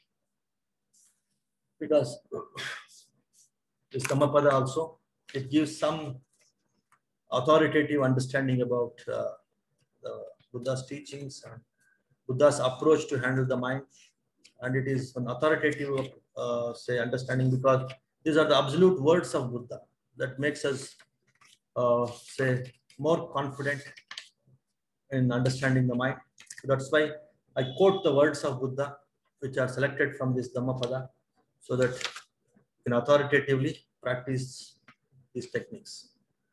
Because this Dhammapada also, it gives some authoritative understanding about uh, the Buddha's teachings and Buddha's approach to handle the mind. And it is an authoritative, uh, say, understanding, because these are the absolute words of Buddha that makes us, uh, say, more confident in understanding the mind. So that's why I quote the words of Buddha, which are selected from this Dhammapada, so that you can authoritatively practice these techniques.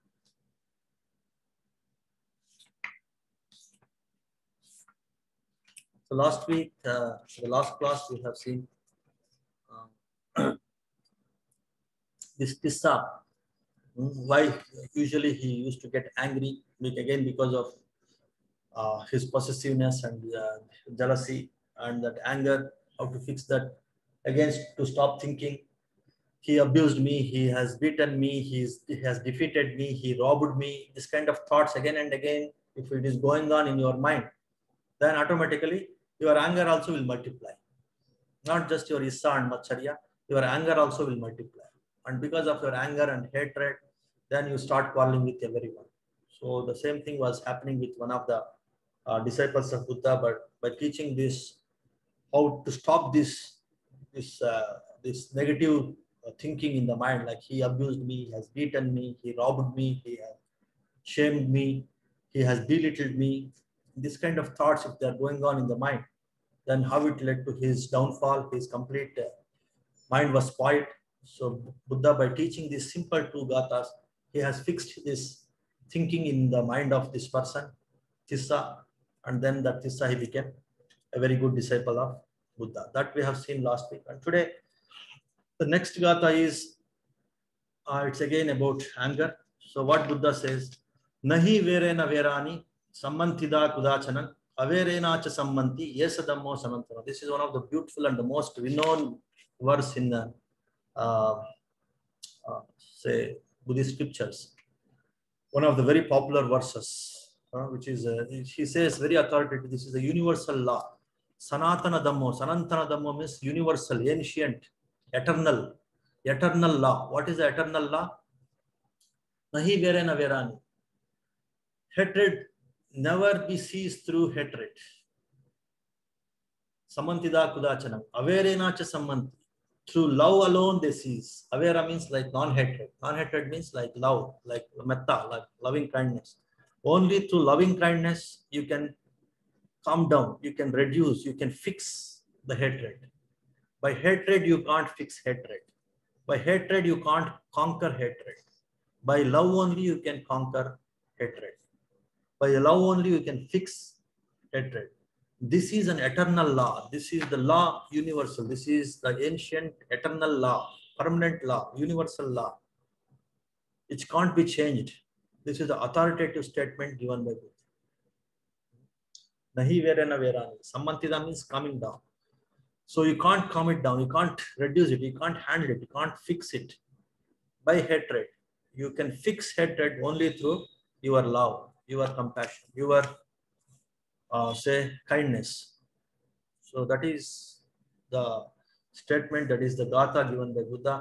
So last week, uh, the last class, we have seen uh, this Tissa. Why usually he used to get angry, again because of uh, his possessiveness and uh, jealousy and that anger. How to fix that? Against to stop thinking. He abused me, he has beaten me, he's, he has defeated me, he robbed me. This kind of thoughts again and again, if it is going on in your mind, then automatically your anger also will multiply. Not just your Issa and Macharya, your anger also will multiply. And because of your anger and hatred, then you start quarreling with everyone. So the same thing was happening with one of the uh, disciples of Buddha, but by teaching this, how to stop this, this, uh, this negative uh, thinking in the mind, like he abused me, he has beaten me, he robbed me, he has shamed me, he has belittled me. This kind of thoughts, if they are going on in the mind, then how it led to his downfall, his complete uh, mind was spoiled. So Buddha, by teaching these simple two gathas, he has fixed this thinking in the mind of this person, Tissa, and then that Tissa he became a very good disciple of Buddha. That we have seen last week. And today, the next gatha is, uh, it's again about anger. So what Buddha says, Nahi vere na verani, sammantida kudachanam, Averenacha sammanti yesadammo sanantana. This is one of the beautiful and the most renowned verse in the uh, uh, say Buddhist scriptures. One of the very popular verses, uh, which is uh, he says very authoritative. This is the universal law. Sanatana Dhammo. Sanatana Dhammo means universal, ancient, eternal, eternal law. What is the eternal law? Nahi verena verani. Hatred never be ceased through hatred. Samantida kudachanam. Averenacha samanti. Through love alone they cease. Avera means like non-hatred. Non-hatred means like love, like metta, like loving kindness. Only through loving kindness you can calm down, you can reduce, you can fix the hatred. By hatred you can't fix hatred. By hatred you can't conquer hatred. By love only you can conquer hatred. By love only you can fix hatred. This is an eternal law. This is the law universal. This is the ancient eternal law, permanent law, universal law, which can't be changed. This is the authoritative statement given by Buddha. Nahi verena verani. Sammantida means coming down. So you can't calm it down. You can't reduce it. You can't handle it. You can't fix it by hatred. You can fix hatred only through your love, your compassion, your Uh, say kindness. So that is the statement, that is the gatha given by Buddha.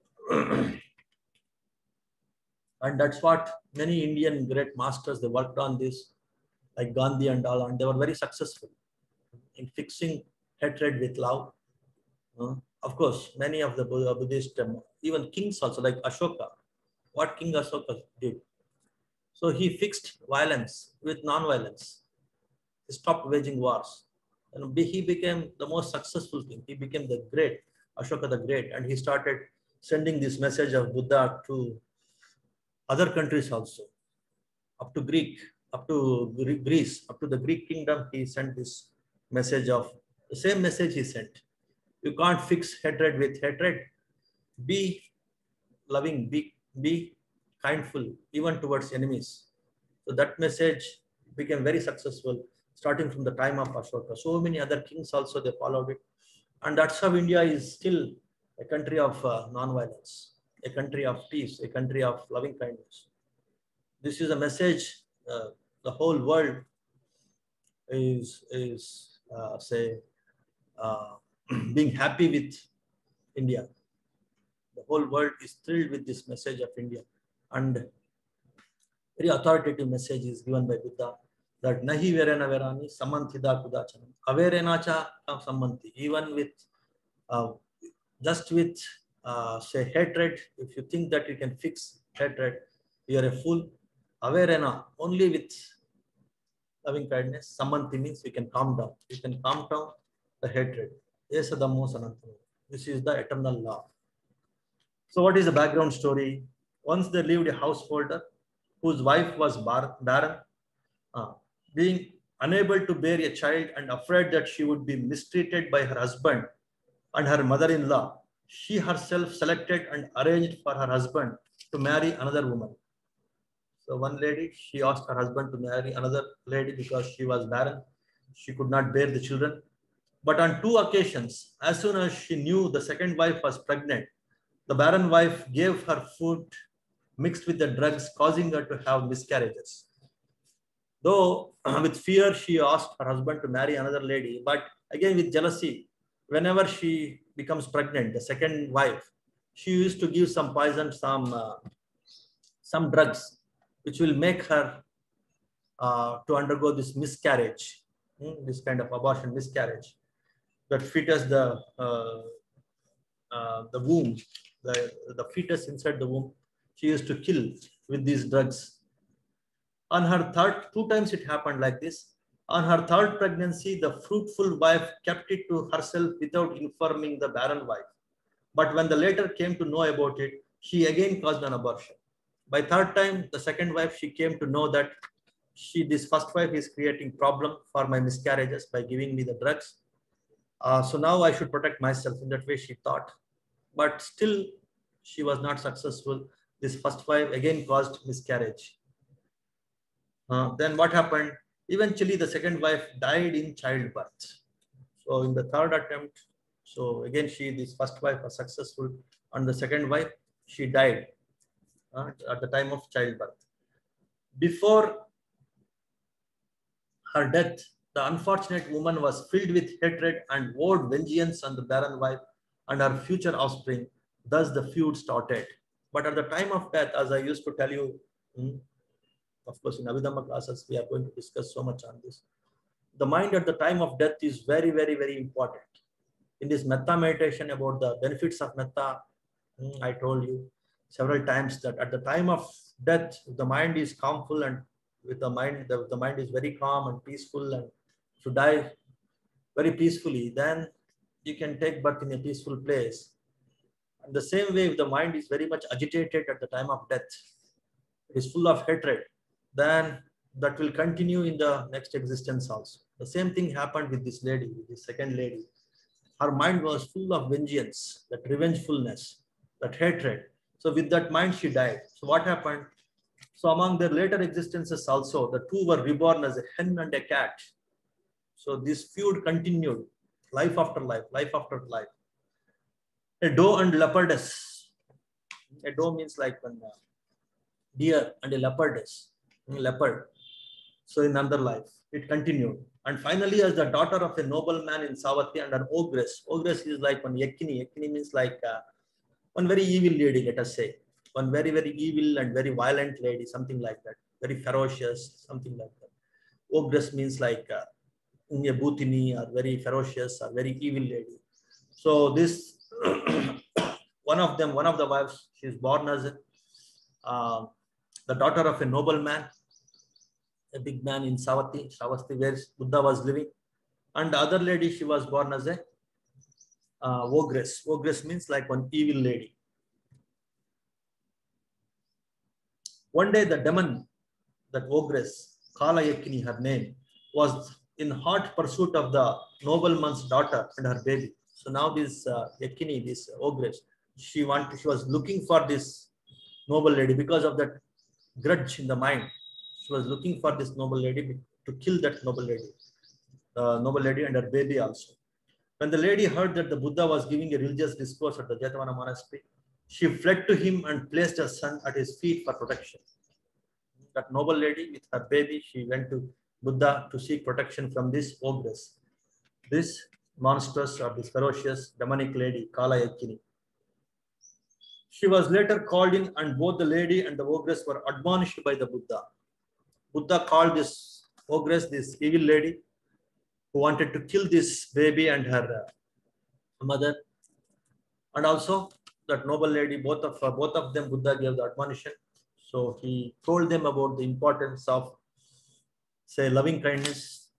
And that's what many Indian great masters, they worked on this, like Gandhi and all, and they were very successful in fixing hatred with love. Uh, of course, many of the Buddhist, um, even kings also, like Ashoka. What King Ashoka did? So he fixed violence with non-violence. He stopped waging wars. And he became the most successful king. He became the great, Ashoka the Great, and he started sending this message of Buddha to other countries also, up to Greek, up to Greece, up to the Greek kingdom. He sent this message of the same message he sent. You can't fix hatred with hatred. Be loving, be, be kindful, even towards enemies. So that message became very successful, starting from the time of Ashoka. So many other kings also, they followed it. And that's how India is still a country of uh, non-violence, a country of peace, a country of loving kindness. This is a message uh, the whole world is, is uh, say, uh, being happy with India. The whole world is thrilled with this message of India. And very authoritative message is given by Buddha, that nahi verena verani samanthida kudachanam. Averenacha samanthi. Even with, uh, just with, uh, say, hatred, if you think that you can fix hatred, you are a fool. Averena, only with loving kindness. Samanthi means you can calm down. You can calm down the hatred. Esadammo sanantana. This is the eternal law. So what is the background story? Once there lived a householder whose wife was barren, uh, being unable to bear a child and afraid that she would be mistreated by her husband and her mother-in-law. She herself selected and arranged for her husband to marry another woman. So one lady, she asked her husband to marry another lady because she was barren. She could not bear the children. But on two occasions, as soon as she knew the second wife was pregnant, the barren wife gave her food mixed with the drugs, causing her to have miscarriages. Though with fear, she asked her husband to marry another lady, but again with jealousy, whenever she becomes pregnant, the second wife, she used to give some poison, some, uh, some drugs, which will make her uh, to undergo this miscarriage, hmm, this kind of abortion, miscarriage. That fetus, the, uh, uh, the womb, the, the fetus inside the womb, she used to kill with these drugs. On her third, two times it happened like this. On her third pregnancy, the fruitful wife kept it to herself without informing the barren wife. But when the latter came to know about it, she again caused an abortion. By third time, the second wife, she came to know that she, this first wife is creating problem for my miscarriages by giving me the drugs. Uh, so now I should protect myself. In that way, she thought. But still, she was not successful. This first wife again caused miscarriage. Uh, then what happened? Eventually, the second wife died in childbirth. So in the third attempt, so again, she, this first wife was successful, and the second wife, she died uh, at the time of childbirth. Before her death, the unfortunate woman was filled with hatred and vowed vengeance on the barren wife and her future offspring. Thus, the feud started. But at the time of death, as I used to tell you, hmm, of course, in Abhidhamma classes, we are going to discuss so much on this. The mind at the time of death is very, very, very important. In this metta meditation about the benefits of metta, hmm, I told you several times that at the time of death, the mind is calmful, and with the mind, the, the mind is very calm and peaceful, and to die very peacefully, then you can take birth in a peaceful place. And the same way, if the mind is very much agitated at the time of death, it is full of hatred, then that will continue in the next existence also. The same thing happened with this lady, with this second lady. Her mind was full of vengeance, that revengefulness, that hatred. So with that mind, she died. So what happened? So among their later existences also, the two were reborn as a hen and a cat. So this feud continued, life after life, life after life. A doe and leopardess. A doe means like when uh, deer, and a leopardess, leopard. So in another life, it continued. And finally, as the daughter of a nobleman in Savatthi and an ogress. Ogress is like one yakini. Yakini means like uh, one very evil lady, let us say. One very, very evil and very violent lady, something like that. Very ferocious, something like that. Ogress means like uh, a bhutini, or very ferocious or very evil lady. So this, one of them, one of the wives, she is born as uh, the daughter of a nobleman, a big man in Savatthi, Savatthi, where Buddha was living. And the other lady, she was born as a uh, ogress. Ogress means like one evil lady. One day, the demon, that ogress, Kala Yakini, her name, was in hot pursuit of the nobleman's daughter and her baby. So now this uh, Yakini, this ogress, she wanted, she was looking for this noble lady because of that grudge in the mind. She was looking for this noble lady to kill that noble lady, the noble lady and her baby also. When the lady heard that the Buddha was giving a religious discourse at the Jetavana monastery, she fled to him and placed her son at his feet for protection. That noble lady with her baby, she went to Buddha to seek protection from this ogress, this monstrous or this ferocious demonic lady, Kala Yakini. She was later called in, and both the lady and the ogress were admonished by the Buddha. Buddha called this ogress, this evil lady, who wanted to kill this baby and her uh, mother, and also that noble lady. Both of uh, both of them, Buddha gave the admonition. So he told them about the importance of, say, loving kindness,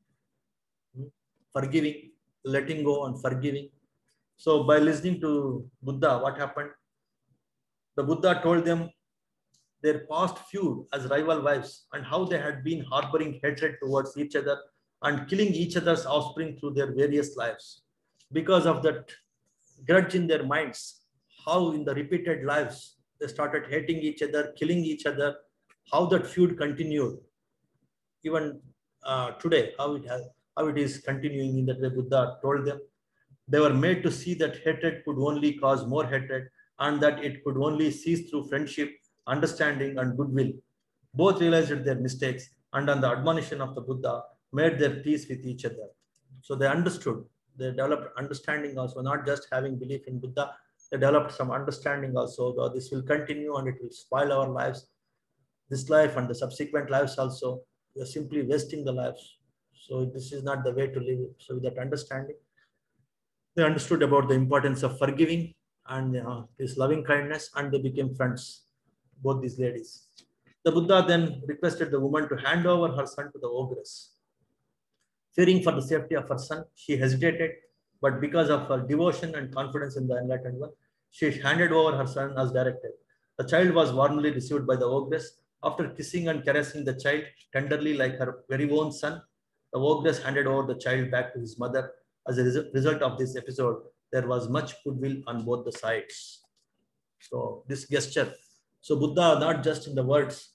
forgiving, letting go, and forgiving. So by listening to Buddha, what happened? The Buddha told them their past feud as rival wives and how they had been harboring hatred towards each other and killing each other's offspring through their various lives. Because of that grudge in their minds, how in the repeated lives they started hating each other, killing each other, how that feud continued. Even uh, today, how it has, how it is continuing in that way. Buddha told them they were made to see that hatred could only cause more hatred, and that it could only cease through friendship, understanding, and goodwill. Both realized their mistakes, and on the admonition of the Buddha, made their peace with each other. So they understood, they developed understanding also, not just having belief in Buddha, they developed some understanding also. Though this will continue and it will spoil our lives, this life and the subsequent lives also. We are simply wasting the lives. So this is not the way to live. So with that understanding, they understood about the importance of forgiving and uh, this loving kindness, and they became friends, both these ladies. The Buddha then requested the woman to hand over her son to the ogress. Fearing for the safety of her son, she hesitated, but because of her devotion and confidence in the enlightened one, she handed over her son as directed. The child was warmly received by the ogress. After kissing and caressing the child tenderly like her very own son, the ogress handed over the child back to his mother. As a result of this episode, there was much goodwill on both the sides. So this gesture, so Buddha, not just in the words,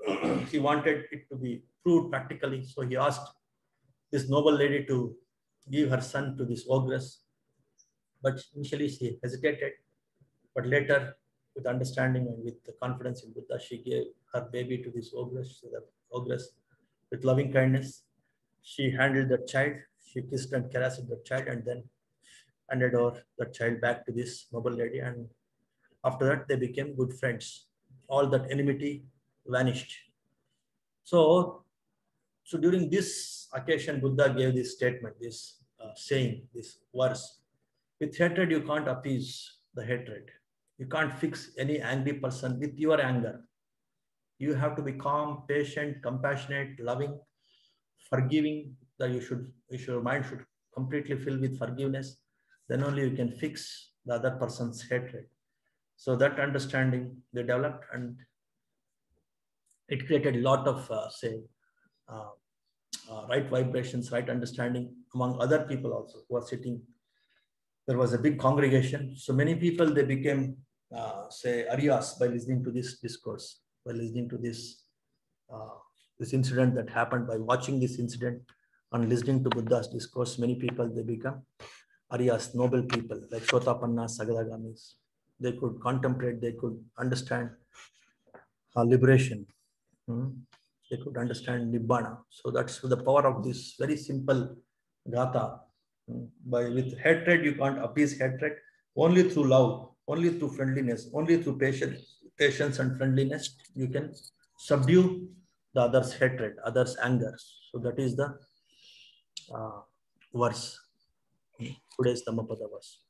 he wanted it to be proved practically. So he asked this noble lady to give her son to this ogress. But initially she hesitated. But later, with understanding and with the confidence in Buddha, she gave her baby to this ogress. So the ogress, with loving kindness, she handled the child. She kissed and caressed the child, and then handed over the child back to this noble lady. And after that, they became good friends. All that enmity vanished. So, so during this occasion, Buddha gave this statement, this uh, saying, this verse: with hatred, you can't appease the hatred. You can't fix any angry person with your anger. You have to be calm, patient, compassionate, loving, forgiving. That you should, your mind should completely fill with forgiveness. Then only you can fix the other person's hatred. So that understanding they developed, and it created a lot of, uh, say, uh, uh, right vibrations, right understanding among other people also who are sitting. There was a big congregation. So many people, they became, uh, say, Aryas by listening to this discourse, by listening to this, uh, this incident that happened, by watching this incident and listening to Buddha's discourse. Many people, they become Aryas, noble people, like Sotapannas, Sagadagamis. They could contemplate, they could understand uh, liberation. Hmm? They could understand Nibbana. So that's the power of this very simple Gatha. Hmm? By with hatred, you can't appease hatred. Only through love, only through friendliness, only through patience, patience and friendliness, you can subdue the other's hatred, other's anger. So that is the uh, verse. Today's Dhammapada verse.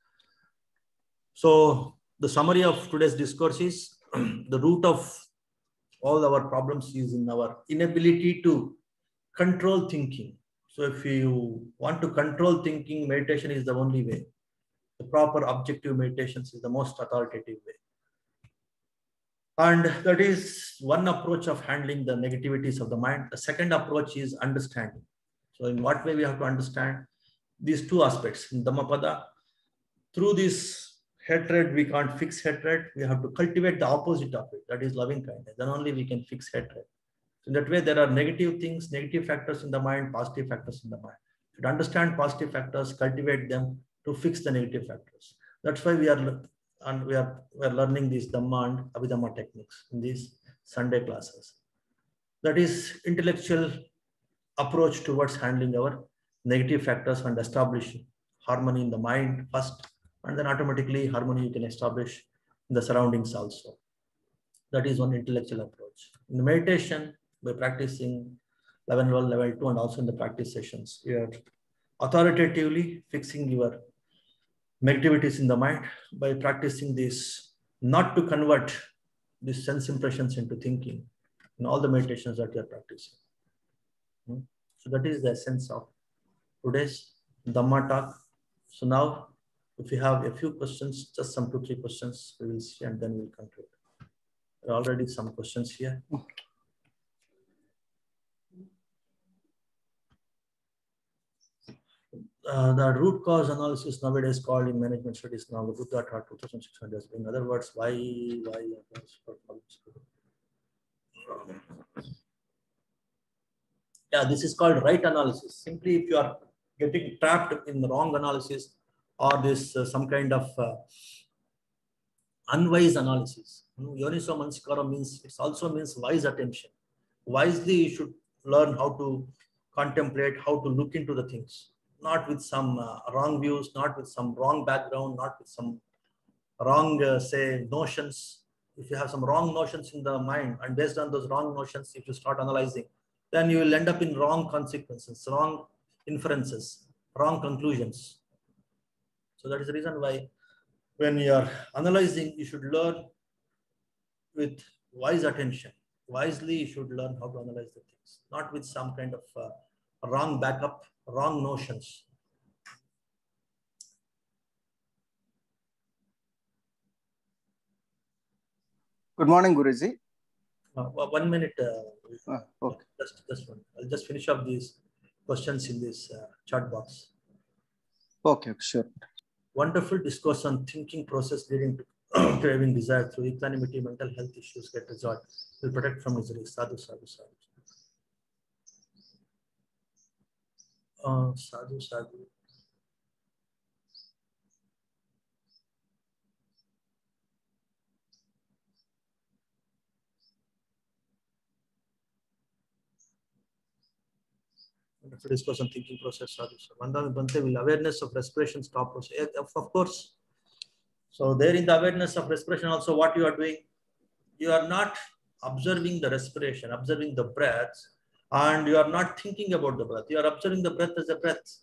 So the summary of today's discourse is the root of all our problems is in our inability to control thinking. So if you want to control thinking, meditation is the only way. The proper objective meditations is the most authoritative way. And that is one approach of handling the negativities of the mind. The second approach is understanding. So in what way we have to understand these two aspects in Dhammapada? Through this hatred, we can't fix hatred. We have to cultivate the opposite of it. That is loving kindness. Then only we can fix hatred. In that way, there are negative things, negative factors in the mind, positive factors in the mind. You should understand positive factors, cultivate them to fix the negative factors. That's why we are and we are we are learning these Dhamma and Abhidhamma techniques in these Sunday classes. That is intellectual approach towards handling our negative factors and establishing harmony in the mind first, and then automatically harmony you can establish in the surroundings also. That is one intellectual approach. In the meditation, by practicing level one, level two, and also in the practice sessions, you are authoritatively fixing your negativities in the mind by practicing this, not to convert these sense impressions into thinking in all the meditations that you are practicing. So that is the essence of today's Dhamma talk. So now, if you have a few questions, just some two, three questions, we will see, and then we'll conclude. There are already some questions here. Uh, the root cause analysis nowadays called in management studies now, the Buddha taught two thousand six hundred. In other words, why, why, yeah, this is called right analysis. Simply, if you are getting trapped in the wrong analysis or this uh, some kind of uh, unwise analysis, Yoniso Mansikara means it also means wise attention. Wisely, you should learn how to contemplate, how to look into the things. Not with some uh, wrong views, not with some wrong background, not with some wrong, uh, say, notions. If you have some wrong notions in the mind, and based on those wrong notions, if you start analyzing, then you will end up in wrong consequences, wrong inferences, wrong conclusions. So that is the reason why when you are analyzing, you should learn with wise attention. Wisely, you should learn how to analyze the things, not with some kind of uh, wrong backup, wrong notions.
Good morning, Guruji.
Uh, one minute. Uh,
uh, okay.
Just, just one. I'll just finish up these questions in this uh, chat box.
Okay, sure.
Wonderful discourse on thinking process leading to craving desire through equanimity, mental health issues get resolved. will protect from misery. Sadhu, sadhu, sadhu. Uh, sadhu, sadhu. To discuss on thinking process, sadhu. Vandana Bante will awareness of respiration stop process. Of, of course. So there in the awareness of respiration also what you are doing, you are not observing the respiration, observing the breaths, and you are not thinking about the breath. You are observing the breath as a breath.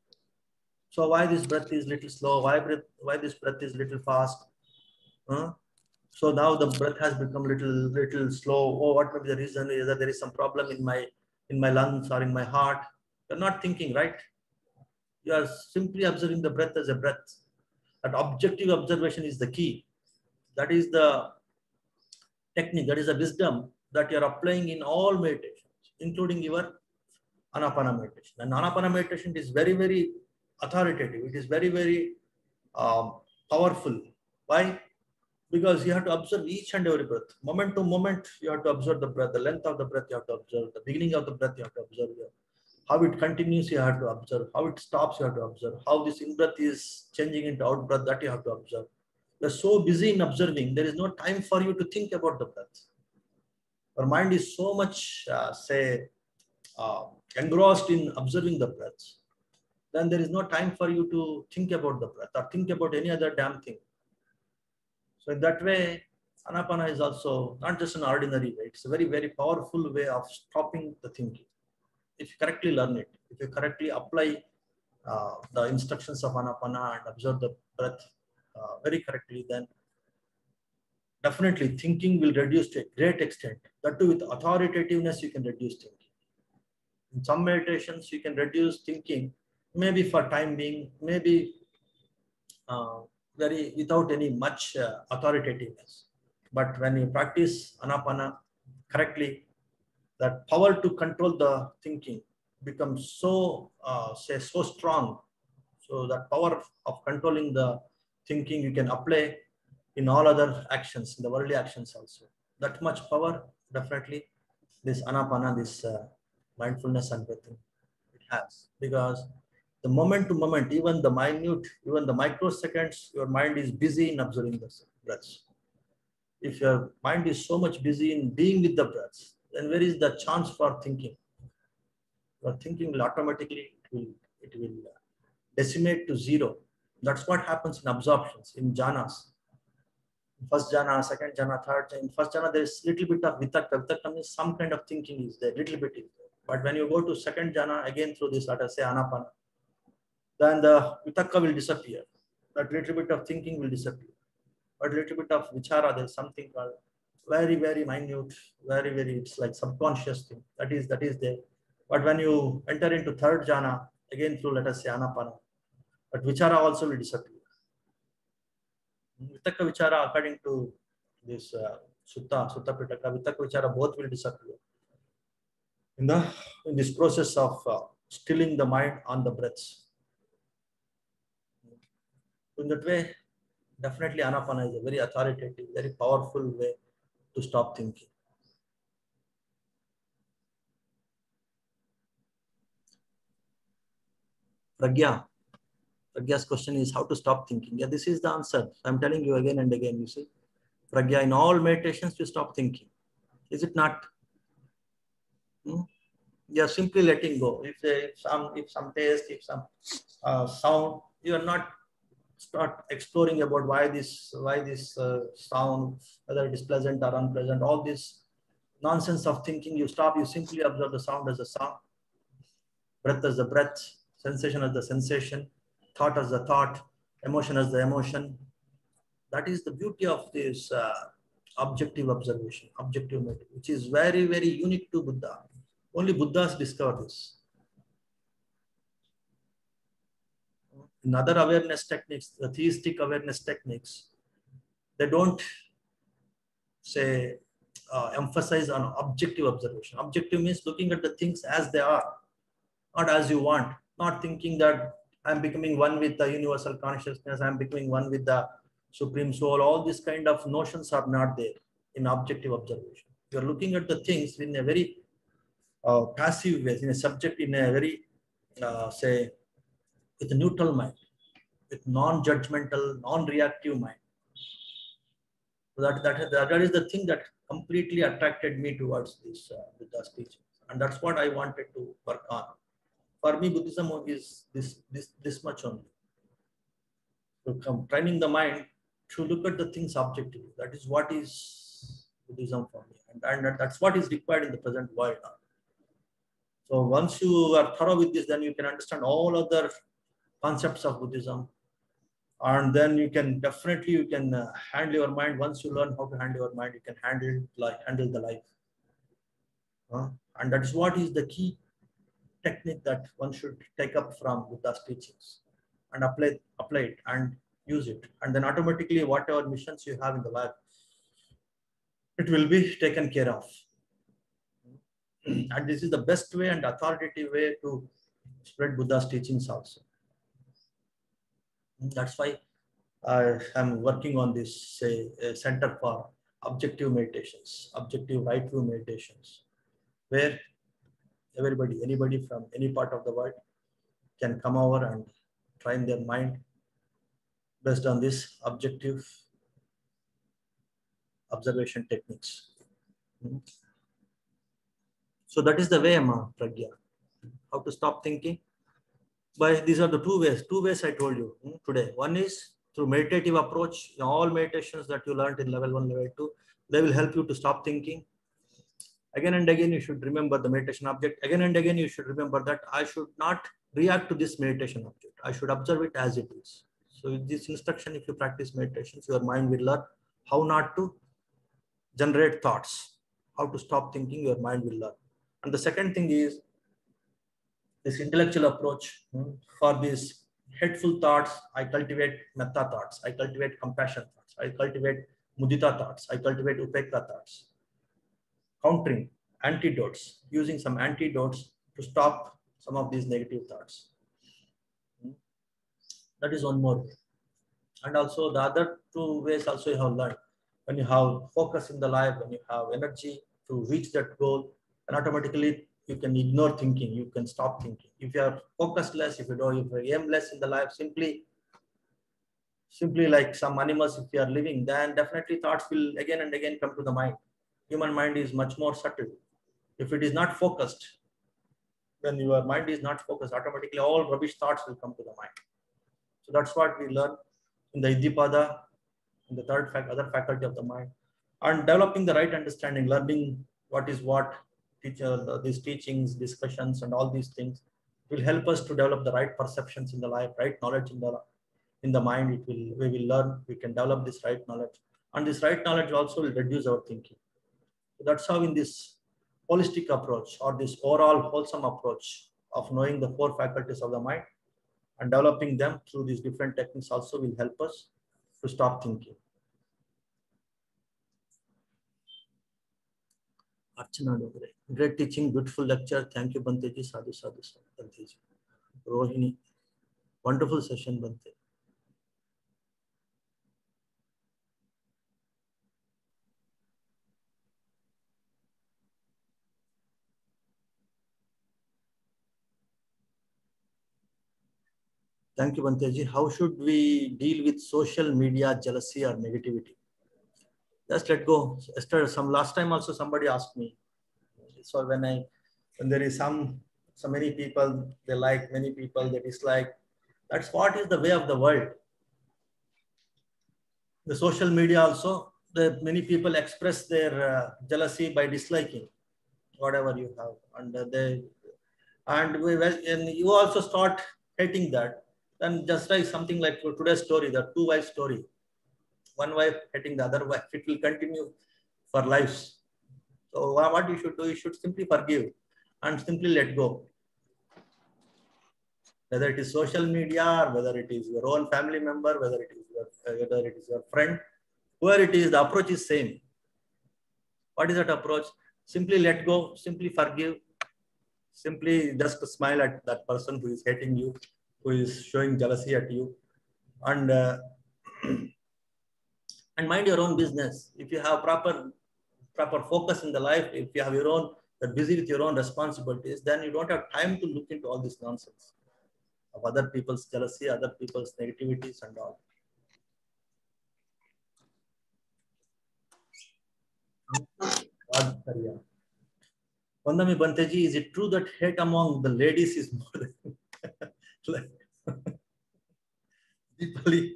So why this breath is little slow? Why breath? Why this breath is little fast? Huh? So now the breath has become little little slow. Oh, what may be the reason? Is that there is some problem in my in my lungs or in my heart? You're not thinking, right? You are simply observing the breath as a breath. That objective observation is the key. That is the technique. That is the wisdom that you are applying in all meditations, including your Anapana meditation. And Anapana meditation is very, very authoritative. It is very, very um, powerful. Why? Because you have to observe each and every breath. Moment to moment, you have to observe the breath. The length of the breath, you have to observe. The beginning of the breath, you have to observe. How it continues, you have to observe. How it stops, you have to observe. How this in-breath is changing into out-breath, that you have to observe. You're so busy in observing, there is no time for you to think about the breath. Your mind is so much, uh, say, uh, engrossed in observing the breath. Then there is no time for you to think about the breath or think about any other damn thing. So in that way, Anapana is also not just an ordinary way. It's a very, very powerful way of stopping the thinking. If you correctly learn it, if you correctly apply uh, the instructions of Anapana and observe the breath uh, very correctly, then definitely thinking will reduce to a great extent. That too with authoritativeness, you can reduce thinking. In some meditations, you can reduce thinking, maybe for time being, maybe uh, very without any much uh, authoritativeness. But when you practice Anapana correctly, that power to control the thinking becomes so, uh, say, so strong. So that power of controlling the thinking you can apply in all other actions, in the worldly actions also. That much power, definitely, this Anapana, this uh, mindfulness and breathing, it has. Because the moment to moment, even the minute, even the microseconds, your mind is busy in observing the breaths. If your mind is so much busy in being with the breaths, then where is the chance for thinking? Your thinking will automatically, it will, it will decimate to zero. That's what happens in absorptions, in jhanas. First jhana, second jhana, third jhana. In first jhana, there is little bit of vitakka. Vitakka means some kind of thinking is there, little bit is there. But when you go to second jhana, again through this, let us say Anapana, then the vitakka will disappear. That little bit of thinking will disappear. But little bit of vichara, there is something called very, very minute, very, very, it's like subconscious thing. That is, that is there. But when you enter into third jhana, again through, let us say Anapana, but vichara also will disappear. Vitakka vichara, according to this uh, Sutta, Sutta Pitaka, Vitakka vichara both will disappear. In, the, in this process of uh, stilling the mind on the breaths. In that way, definitely Anapana is a very authoritative, very powerful way to stop thinking. Pragya. Pragya's question is how to stop thinking. Yeah, this is the answer. I'm telling you again and again, you see. Pragya, in all meditations, you stop thinking. Is it not? Hmm? You are simply letting go. If, if some if some taste, if some uh, sound, you are not start exploring about why this why this uh, sound, whether it is pleasant or unpleasant, all this nonsense of thinking, you stop. You simply observe the sound as a sound, breath as the breath, sensation as the sensation, thought as the thought, emotion as the emotion. That is the beauty of this uh, objective observation, objective meditation, which is very, very unique to Buddha. Only Buddhas discover this. In other awareness techniques, the theistic awareness techniques, they don't say uh, emphasize on objective observation. Objective means looking at the things as they are, not as you want, not thinking that I'm becoming one with the universal consciousness, I'm becoming one with the supreme soul. All these kind of notions are not there in objective observation. You're looking at the things in a very uh, passive way, in a subject, in a very, uh, say, with a neutral mind, with non-judgmental, non-reactive mind. So that, that, that is the thing that completely attracted me towards this uh, Buddha's teachings. And that's what I wanted to work on. For me, Buddhism is this, this, this much only. To come, training the mind to look at the things objectively. That is what is Buddhism for me. And, and that's what is required in the present world now. So once you are thorough with this, then you can understand all other concepts of Buddhism. And then you can definitely, you can uh, handle your mind. Once you learn how to handle your mind, you can handle, like, handle the life. Uh, and that is what is the key technique that one should take up from Buddha's teachings and apply, apply it and use it. And then automatically whatever missions you have in the life, it will be taken care of. And this is the best way and authoritative way to spread Buddha's teachings also. That's why I am working on this, say, a center for objective meditations, objective right view meditations, where everybody, anybody from any part of the world can come over and train their mind based on this objective observation techniques. So that is the way, Ma Pragya. How to stop thinking? By these are the two ways. Two ways I told you today. One is through meditative approach. In all meditations that you learned in level one, level two, they will help you to stop thinking. Again and again, you should remember the meditation object. Again and again, you should remember that I should not react to this meditation object. I should observe it as it is. So with this instruction, if you practice meditations, your mind will learn how not to generate thoughts, how to stop thinking, your mind will learn. And the second thing is this intellectual approach. For these hateful thoughts, I cultivate metta thoughts, I cultivate compassion thoughts, I cultivate mudita thoughts, I cultivate upekka thoughts. Countering antidotes, using some antidotes to stop some of these negative thoughts. That is one more way. And also the other two ways also you have learned. When you have focus in the life, when you have energy to reach that goal, and automatically you can ignore thinking, you can stop thinking. If you are focused less, if you don't, if you aim less in the life, simply, simply like some animals, if you are living, then definitely thoughts will again and again come to the mind. Human mind is much more subtle. If it is not focused, when your mind is not focused, automatically all rubbish thoughts will come to the mind. So that's what we learn in the Iddhipada, in the third fac other faculty of the mind, and developing the right understanding, learning what is what, teacher, these teachings, discussions, and all these things will help us to develop the right perceptions in the life, right knowledge in the in the mind. It will we will learn, we can develop this right knowledge, and this right knowledge also will reduce our thinking. So that's how in this holistic approach or this overall wholesome approach of knowing the four faculties of the mind and developing them through these different techniques also will help us to stop thinking. Archana Dogre, great teaching, beautiful lecture. Thank you, Banteji. Sadhu, sadhu, sadhu, Banteji. Rohini, wonderful session, Bante. Thank you, Banteji. How should we deal with social media jealousy or negativity? Just let go. Esther, some last time also somebody asked me. So when I, when there is some, so many people they like, many people they dislike. That's what is the way of the world. The social media also, the many people express their uh, jealousy by disliking whatever you have, and uh, they, and we, well, and you also start hating that. Then just like something like today's story, the two wife story, one wife hating the other wife, it will continue for lives. So what you should do, you should simply forgive and simply let go. Whether it is social media or whether it is your own family member, whether it is your, uh, whether it is your friend, whoever it is, the approach is same. What is that approach? Simply let go, simply forgive, simply just smile at that person who is hating you, who is showing jealousy at you, and uh, and mind your own business. If you have proper proper focus in the life, if you have your own, you're busy with your own responsibilities, then you don't have time to look into all this nonsense of other people's jealousy, other people's negativities and all. Vandami Banteji, is it true that hate among the ladies is more than like Deepali?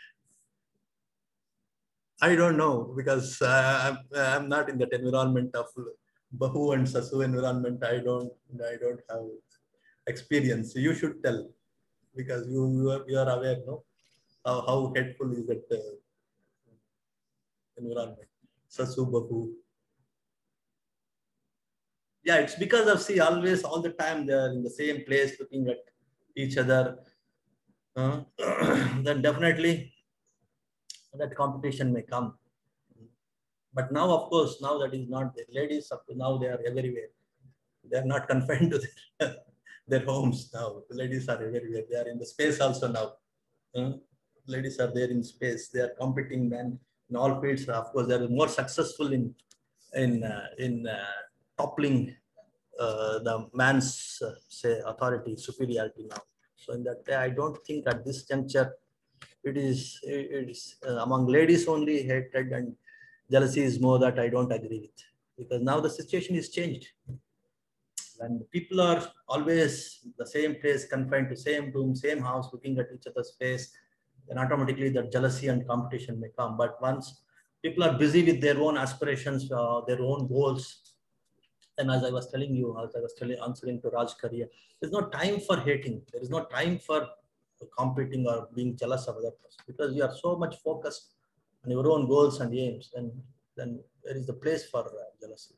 I don't know, because uh, I'm, I'm not in that environment of Bahu and Sasu environment. I don't, I don't have experience. You should tell, because you, you, are, you are aware, no? How, how hateful is that uh, environment? Sasu, Bahu. Yeah, it's because of, see, always, all the time, they are in the same place looking at each other. Uh, then definitely that competition may come. But now, of course, now that is not the ladies, up to now they are everywhere. They are not confined to their, their homes now. The ladies are everywhere. They are in the space also now. Uh, ladies are there in space. They are competing then in all fields. Of course, they are more successful in in uh, in uh, toppling uh, the man's uh, say authority, superiority now. So in that way, I don't think at this juncture it is it is uh, among ladies only hatred and jealousy is more, that I don't agree with, because now the situation is changed. When people are always the same place, confined to same room, same house, looking at each other's face, then automatically that jealousy and competition may come. But once people are busy with their own aspirations, uh, their own goals, and as I was telling you, as I was telling, answering to Raj Karia, there's no time for hating. There is no time for competing or being jealous of other person, because you are so much focused on your own goals and aims, and then there is the place for uh, jealousy.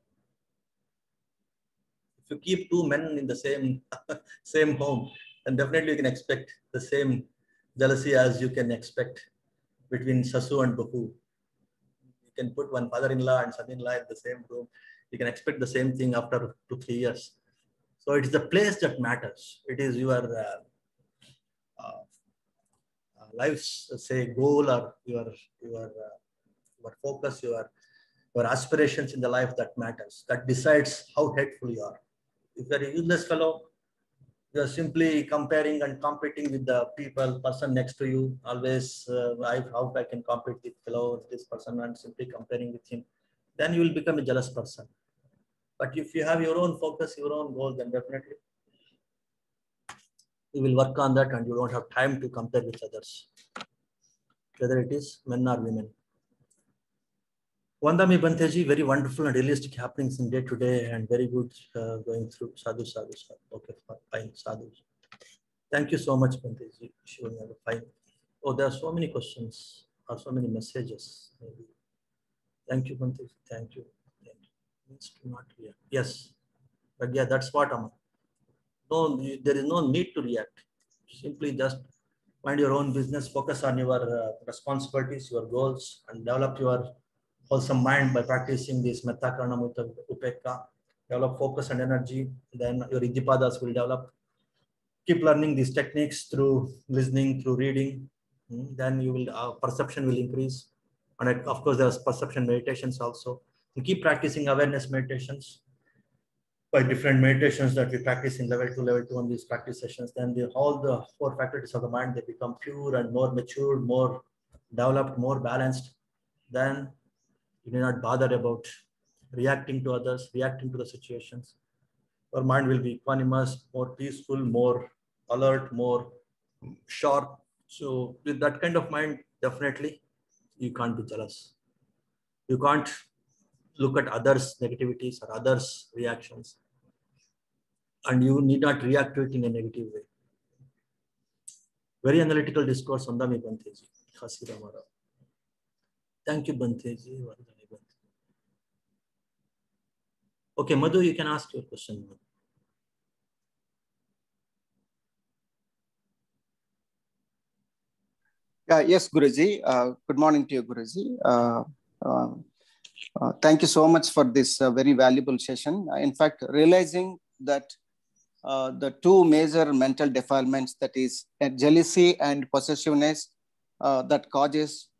If you keep two men in the same same home, then definitely you can expect the same jealousy as you can expect between Sasu and Bahu. You can put one father-in-law and son-in-law in the same room. You can expect the same thing after two, three years. So it is the place that matters. It is your uh, uh, life's, say, goal, or your your uh, your focus, your your aspirations in the life that matters. That decides how hateful you are. If you are a useless fellow, you are simply comparing and competing with the people, person next to you. Always, uh, I, how I can compete with fellow this person, and simply comparing with him. Then you will become a jealous person. But if you have your own focus, your own goal, then definitely you will work on that, and you don't have time to compare with others, whether it is men or women. Vandami Banteji, very wonderful and realistic happenings in day to day, and very good uh, going through. Sadhu, sadhu, sadhu. Okay, fine, sadhu. Thank you so much, Banteji. Showing a fine. Oh, there are so many questions, or so many messages. Maybe. Thank you, Banteji. Thank you. Thank you. Means to not react. Yes, but yeah, that's what I'm. No, there is no need to react. Simply just mind your own business, focus on your uh, responsibilities, your goals, and develop your wholesome mind by practicing this metta karana mutta upekka. Develop focus and energy, then your iddhipadas will develop. Keep learning these techniques through listening, through reading. Then you will uh, perception will increase, and of course there's perception meditations also. You keep practicing awareness meditations by different meditations that we practice in level two, level two on these practice sessions. Then the, all the four faculties of the mind, they become pure and more mature, more developed, more balanced. Then you do not bother about reacting to others, reacting to the situations. Your mind will be equanimous, more peaceful, more alert, more sharp. So with that kind of mind, definitely you can't be jealous. You can't look at others' negativities or others' reactions, and you need not react to it in a negative way. Very analytical discourse, Vandami Banteji. Thank you, Banteji. Okay, Madhu, you can ask your question.
Uh, yes, Guruji. Uh, good morning to you, Guruji. Uh, uh, uh, thank you so much for this uh, very valuable session. Uh, in fact, realizing that uh, the two major mental defilements, that is uh, jealousy and possessiveness, uh, that causes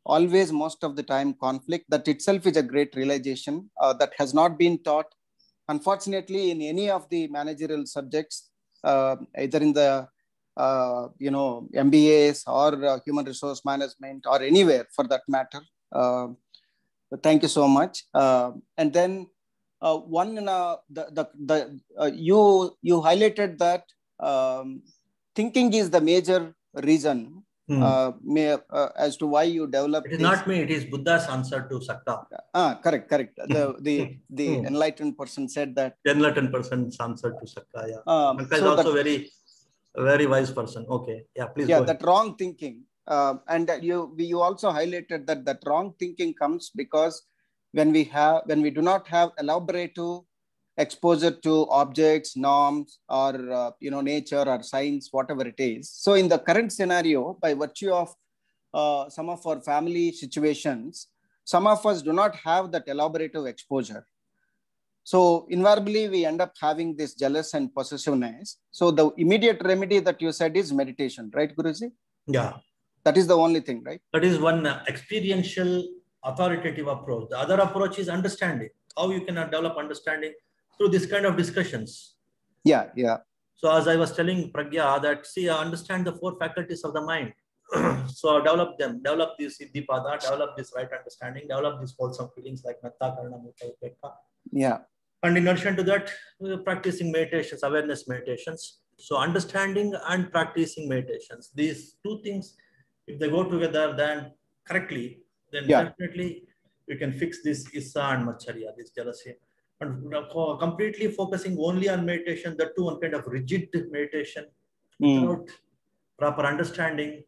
always, most of the time, conflict. That itself is a great realization uh, that has not been taught, unfortunately, in any of the managerial subjects, uh, either in the uh, you know M B As or uh, human resource management or anywhere for that matter. Uh, thank you so much. Uh, and then uh, one uh, the the, the uh, you you highlighted that um, thinking is the major reason. Hmm. Uh, may, uh, as to why you develop.
It is this. Not me. It is Buddha's answer to Sakta.
Ah, correct, correct. The the the hmm. enlightened person said that.
The enlightened person's answer to Sakta. Yeah.
Um,
Sakta
so
is also
that,
very, very wise person. Okay. Yeah. Please.
Yeah,
go
that
ahead.
Wrong thinking, uh, and you you also highlighted that that wrong thinking comes because when we have when we do not have elaborative exposure to objects, norms, or uh, you know nature or science, whatever it is. So in the current scenario, by virtue of uh, some of our family situations, some of us do not have that elaborative exposure. So invariably, we end up having this jealous and possessiveness. So the immediate remedy that you said is meditation, right, Guruji?
Yeah.
That is the only thing, right?
That is one uh, experiential, authoritative approach. The other approach is understanding. How you can develop understanding through this kind of discussions.
Yeah, yeah.
So as I was telling Pragya that, see, I understand the four faculties of the mind. So develop them, develop this Siddhipada, develop this right understanding, develop these wholesome feelings like Metta, Karuna, Mukha, Upekha.
Yeah.
And in addition to that, we're practicing meditations, awareness meditations. So understanding and practicing meditations, these two things, if they go together, then correctly, then yeah. definitely we can fix this Issa and Macharya, this jealousy. And completely focusing only on meditation, that too one kind of rigid meditation,
mm.
without proper understanding,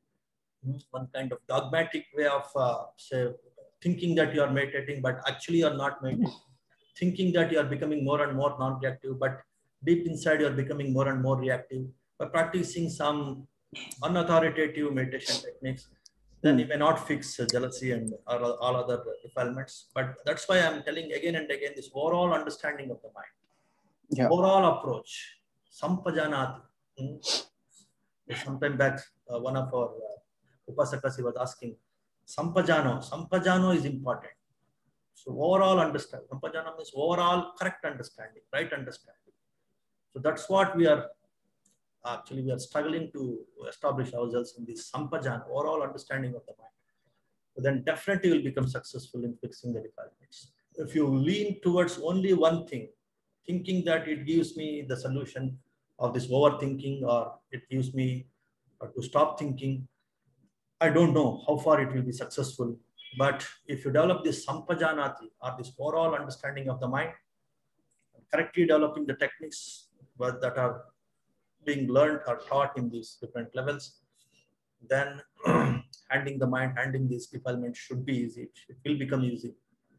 one kind of dogmatic way of uh, say, thinking that you are meditating, but actually you are not meditating. Thinking that you are becoming more and more non-reactive, but deep inside you are becoming more and more reactive. By practicing some unauthoritative meditation techniques, then mm. you may not fix uh, jealousy and all, all other defilements. But that's why I'm telling again and again this overall understanding of the mind. Yeah. Overall approach. Sampajanati. Mm. Sometime back, uh, one of our uh, Upasakas was asking, Sampajano. Sampajano is important. So overall understanding, Sampajana means overall correct understanding, right understanding. So that's what we are, actually we are struggling to establish ourselves in this Sampajana, overall understanding of the mind. So then definitely will become successful in fixing the defilements. If you lean towards only one thing, thinking that it gives me the solution of this overthinking or it gives me uh, to stop thinking, I don't know how far it will be successful. But if you develop this sampajanati or this overall understanding of the mind, correctly developing the techniques that are being learned or taught in these different levels, then handling the mind, handling these defilements should be easy. It will become easy.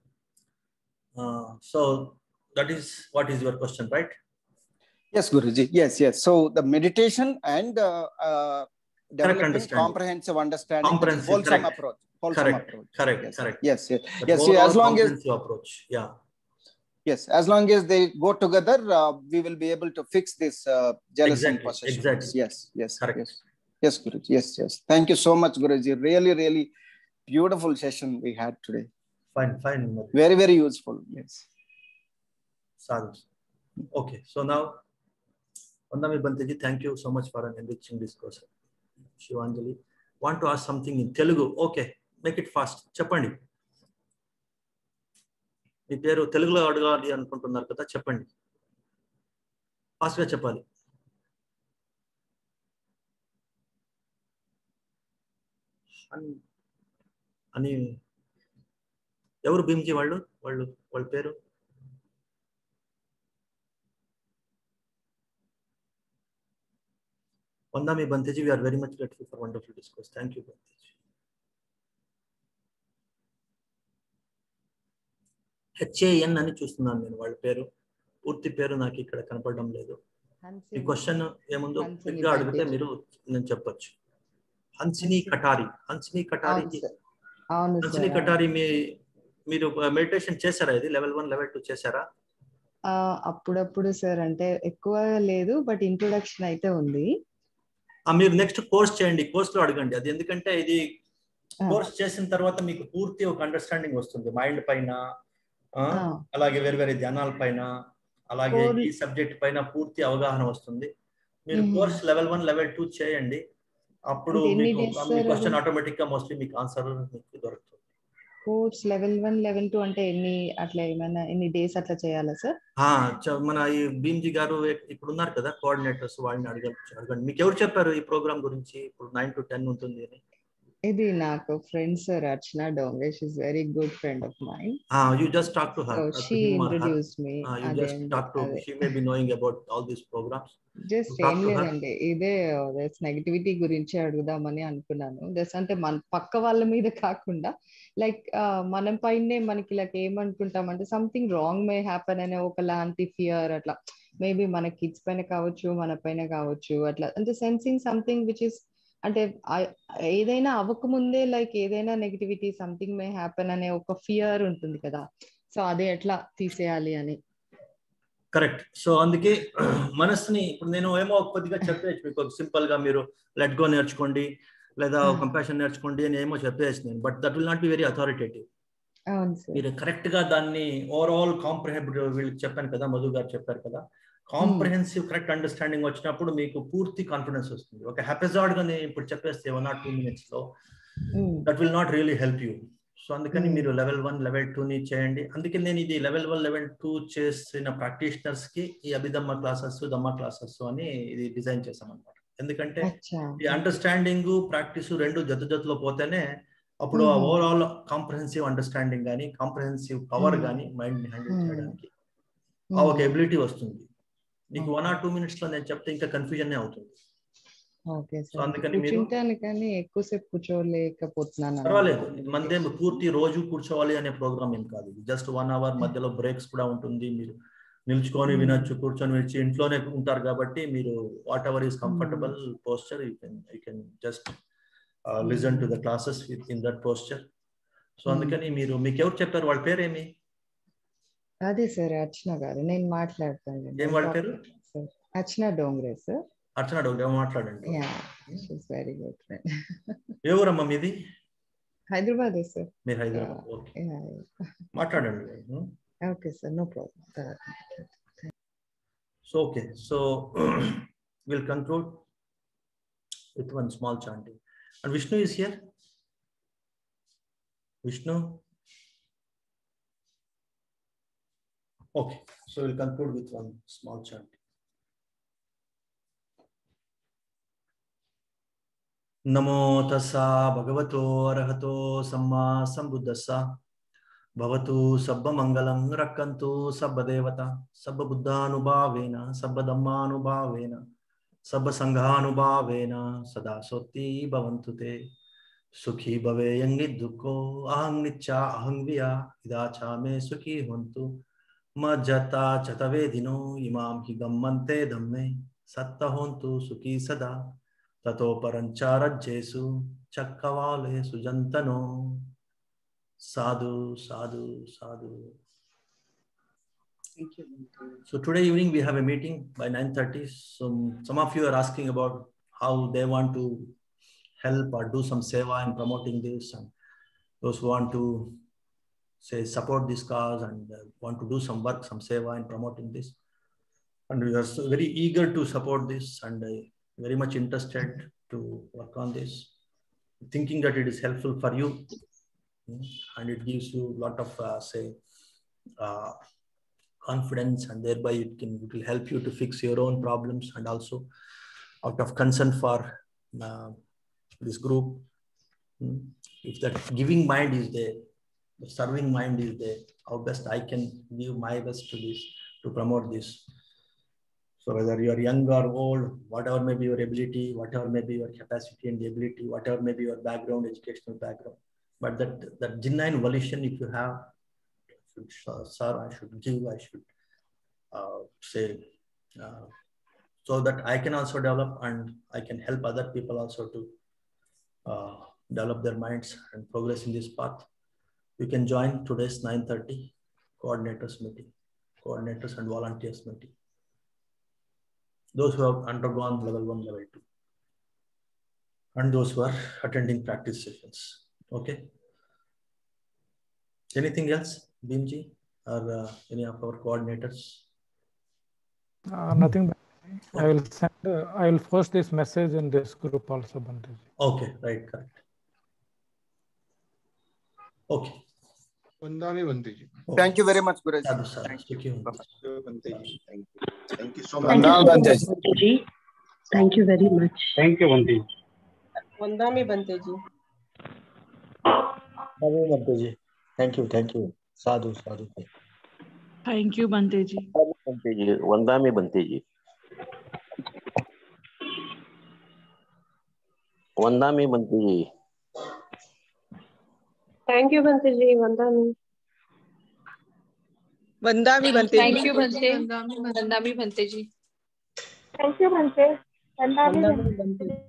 Uh, so that is what is your question, right?
Yes, Guruji. Yes, yes. So the meditation and uh, uh, developing understanding. comprehensive understanding, comprehensive, wholesome
correct.
approach. Wholesome
correct,
approach.
correct,
yes,
correct.
Yes, yes,
But
yes. yes as long as
approach, yeah.
Yes, as long as they go together, uh, we will be able to fix this uh, jealous
exactly,
and possession.
Exactly.
Yes, yes,
correct.
yes, yes, Guruji. Yes, yes. Thank you so much, Guruji. Really, really beautiful session we had today.
Fine, fine.
Very, very useful. Yes.
Sadhu. Okay, so now, Vandami Banteji, thank you so much for an enriching discourse. Shivanjali, want to ask something in Telugu? Okay, make it fast. Cheppandi. మీ పేరు తెలుగులో అడగాలి అనుకుంటున్నారు కదా, చెప్పండి. ఫాస్ట్గా చెప్పాలి. అని ఎవరు భీమ్జీ వాళ్ళు వాళ్ళు వాళ్ళ పేరు? Vandami Banteji, we are very much grateful for wonderful discourse. Thank you, Banteji. H A N అని చూస్తున్నాను నేను వాళ్ళ పేరు. పూర్తి పేరు నాకు ఇక్కడ కనపడడం లేదు. ఈ క్వశ్చన్ ఏముందో క్విక్గా అడిగితే మీరు నేను చెప్పొచ్చు. హన్సిని కటారి. హన్సిని కటారి హన్సిని కటారి మీ మీరు మెడిటేషన్ చేశారా? ఇది లెవెల్ వన్ లెవెల్ టూ చేశారా?
అప్పుడప్పుడు సార్, అంటే ఎక్కువ లేదు, బట్ ఇంట్రొడక్షన్ అయితే ఉంది.
మీరు నెక్స్ట్ కోర్స్ చేయండి, కోర్స్ లో అడగండి. అది ఎందుకంటే ఇది కోర్స్ చేసిన తర్వాత మీకు పూర్తి ఒక అండర్స్టాండింగ్ వస్తుంది మైండ్ పైన, అలాగే వేరే వేరే ధ్యానాల పైన, అలాగే ఈ సబ్జెక్ట్ పైన పూర్తి అవగాహన వస్తుంది. మీరు course level one level two చేయండి, అప్పుడు మీకు మీ క్వశ్చన్ ఆటోమేటిక్ గా మోస్ట్లీ మీకు ఆన్సర్ మీకు దొరుకుతుంది. Course
level one level two అంటే ఎన్ని అట్లా ఏమైనా ఎన్ని డేస్ అట్లా చేయాలా సార్?
మన ఈ భీమ్జీ గారు ఇప్పుడు ఉన్నారు కదా కోఆర్డినేటర్స్, వాళ్ళని అడగచ్చు అడగండి. మీకు ఎవరు చెప్పారు ఈ ప్రోగ్రామ్ గురించి ఇప్పుడు నైన్ టు టెన్ ఉంటుంది అని?
ఇది నాకు friend sir Archana Dongre, she is very good friend of mine.
Ah, you just talk to her.
So she introduced me.
Ah, you just talk to her. She may be knowing about all these programs.
Just ఏం లేదండి, ఇదే negativity గురించి అడుగుదామని అనుకున్నాను. Just అంటే మన పక్క వాళ్ళ మీద కాకుండా లైక్ మనం పైనే మనకి లైక్ ఏమనుకుంటామంటే సంథింగ్ రాంగ్ మే హ్యాపెన్ అనే ఒకలాంటి ఫియర్, అట్లా మేబీ మన కిడ్స్ పైన కావచ్చు, మన పైన కావచ్చు, అట్లా అంటే సెన్సింగ్ సంథింగ్ విచ్ ఇస్ అంటే ఏదైనా అవ్వకముందే లైక్ ఏదైనా నెగటివిటీ సంథింగ్ మే హ్యాపెన్ అనే ఒక ఫియర్ ఉంటుంది కదా, సో అదే ఎట్లా తీసేయాలి అని.
కరెక్ట్. సో అందుకే మనసుని ఇప్పుడు నేను ఏమో కొద్దిగా చెప్పేసి మీకు సింపుల్ గా మీరు లెట్ గో నేర్చుకోండి లేదా కంపాషన్ నేర్చుకోండి అని ఏమో చెప్పేసి నేను, but that will not be very authoritative. మీరు కరెక్ట్ గా దాన్ని ఓవరాల్ కాంప్రహెండ్, వీళ్ళకి చెప్పాను కదా, మధు గారు చెప్పారు కదా, కాంప్రహెన్సివ్ కరెక్ట్ అండర్స్టాండింగ్ వచ్చినప్పుడు మీకు పూర్తి కాన్ఫిడెన్స్ వస్తుంది. ఒక ఎపిసోడ్ గా నేను ఇప్పుడు చెప్పేస్తే వన్ ఆర్ టూ మినిట్స్ లో that will not really help you. So అందుకని మీరు లెవెల్ వన్ లెవెల్ టూ ని చేయండి. అందుకే నేను ఇది లెవెల్ వన్ లెవెల్ టూ చేసిన ప్రాక్టీషనర్స్ కి ఈ అభిధమ్మ క్లాసెస్, దమ్మ క్లాసెస్ అని ఇది డిజైన్ చేసాం అనమాట. ఎందుకంటే ఈ అండర్స్టాండింగ్ ప్రాక్టీస్ రెండు జత జతలో పోతేనే అప్పుడు ఆ ఓవరాల్ కాంప్రహెన్సివ్ అండర్స్టాండింగ్ కానీ కాంప్రహెన్సివ్ పవర్ కానీ మైండ్ ని హ్యాండిల్ చేయడానికి ఆ ఒక ఎబిలిటీ వస్తుంది. నీకు వన్ ఆర్ టూ మినిట్స్ లో నేను చెప్తే ఇంకా కన్ఫ్యూజన్ అవుతుంది.
ఎక్కువసేపు కూర్చోలేకపోతున్నాను.
పర్వాలేదు, మందేం పూర్తి రోజు కూర్చోవాలి అనే ప్రోగ్రామ్ ఏం కాదు. జస్ట్ వన్ అవర్ మధ్యలో బ్రేక్స్ కూడా ఉంటుంది. మీరు నిల్చుకొని వినొచ్చు, కూర్చొని వినొచ్చు. ఇంట్లోనే ఉంటారు కాబట్టి మీరు what is comfortable posture you can you can just listen to the classes within that posture. So అందుకని మీరు మీకు ఎవరు చెప్పారు, వాళ్ళ పేరేమి?
అదే సార్ అర్చన గారు, నేను మాట్లాడతాను.
ఏం వాళ్ళ పేరు?
అర్చన డోంగ్రే సార్.
అర్చన డోంగ్రే, మాట్లాడండి.
Very good friend.
ఏ ఊరమ్మా మీది?
హైదరాబాద్ సార్.
మీరు హైదరాబాద్, ఓకే. మాట్లాడండి.
Okay sir, no problem.
So okay, so will conclude with one small chanting. And Vishnu is here. Vishnu, okay, so we'll conclude with one small chant. Namo tassa bhagavato arahato samma sambuddhassa bhavatu sabba mangalam rakkantu sabba devata sabba buddhanubhavena sabba dhammanubhavena sabba sanghanubhavena sada sotti bhavantu te sukhi bhaveyan niddukho aham nicha aham viya idacha me sukhi hontu मज्जता चतवेदिनो इमां हि गम्मन्ते धम्मे सत्तहोन्तु सुखी सदा ततो परञ्चारज्जेषु चक्रवाले सुजन्तनो साधु साधु साधु.
Thank you.
So today evening we have a meeting by nine thirty. So some of you are asking about how they want to help or do some seva in promoting this, and those who want to say support this cause and uh, want to do some work, some seva in promoting this, and we are so very eager to support this and uh, very much interested to work on this, thinking that it is helpful for you and it gives you a lot of uh, say uh, confidence, and thereby it can it will help you to fix your own problems, and also out of concern for uh, this group, if that giving mind is there, the serving mind is there, how best I can give my best to this, to promote this. So whether you are young or old, whatever may be your ability, whatever may be your capacity and the ability, whatever may be your background, educational background, but that, that genuine volition, if you have, should, sir, I should give, I should uh, say, uh, so that I can also develop and I can help other people also to uh, develop their minds and progress in this path. You can join today's nine thirty coordinators meeting, coordinators and volunteers meeting. Those who have undergone level one, level two, and those who are attending practice sessions. Okay. Anything else, Bhimji, or uh, any of our coordinators?
Uh, nothing.
Okay.
I will send. Uh, I will post this message in this group also, Bhanteji.
Okay, right, correct. Okay.
Vandami Bhanteji.
Okay.
Thank you very much, Guruji.
Sadhu, sadhu.
Thank you.
Sukhi
Bye-bye.
Bhanteji. Thank you. Thank you so much.
Thank you so
Vandami
much,
Bhanteji.
Bhanteji. Thank you very much.
Thank you, Bhanteji.
Vandami Bhanteji.
Vandami Bhanteji. Thank you, thank you. Sadhu, sadhu.
Thank you, Bhanteji.
Bhanteji. Vandami Bhanteji. Vandami Bhanteji.
Thank you, Bhanteji. Vandami.
Vandami Bhanteji.
Thank you, Bhante. Vandami Bhanteji.
Thank you, Bhante. Vandami
Vandami
Bhante.
Bhanteji.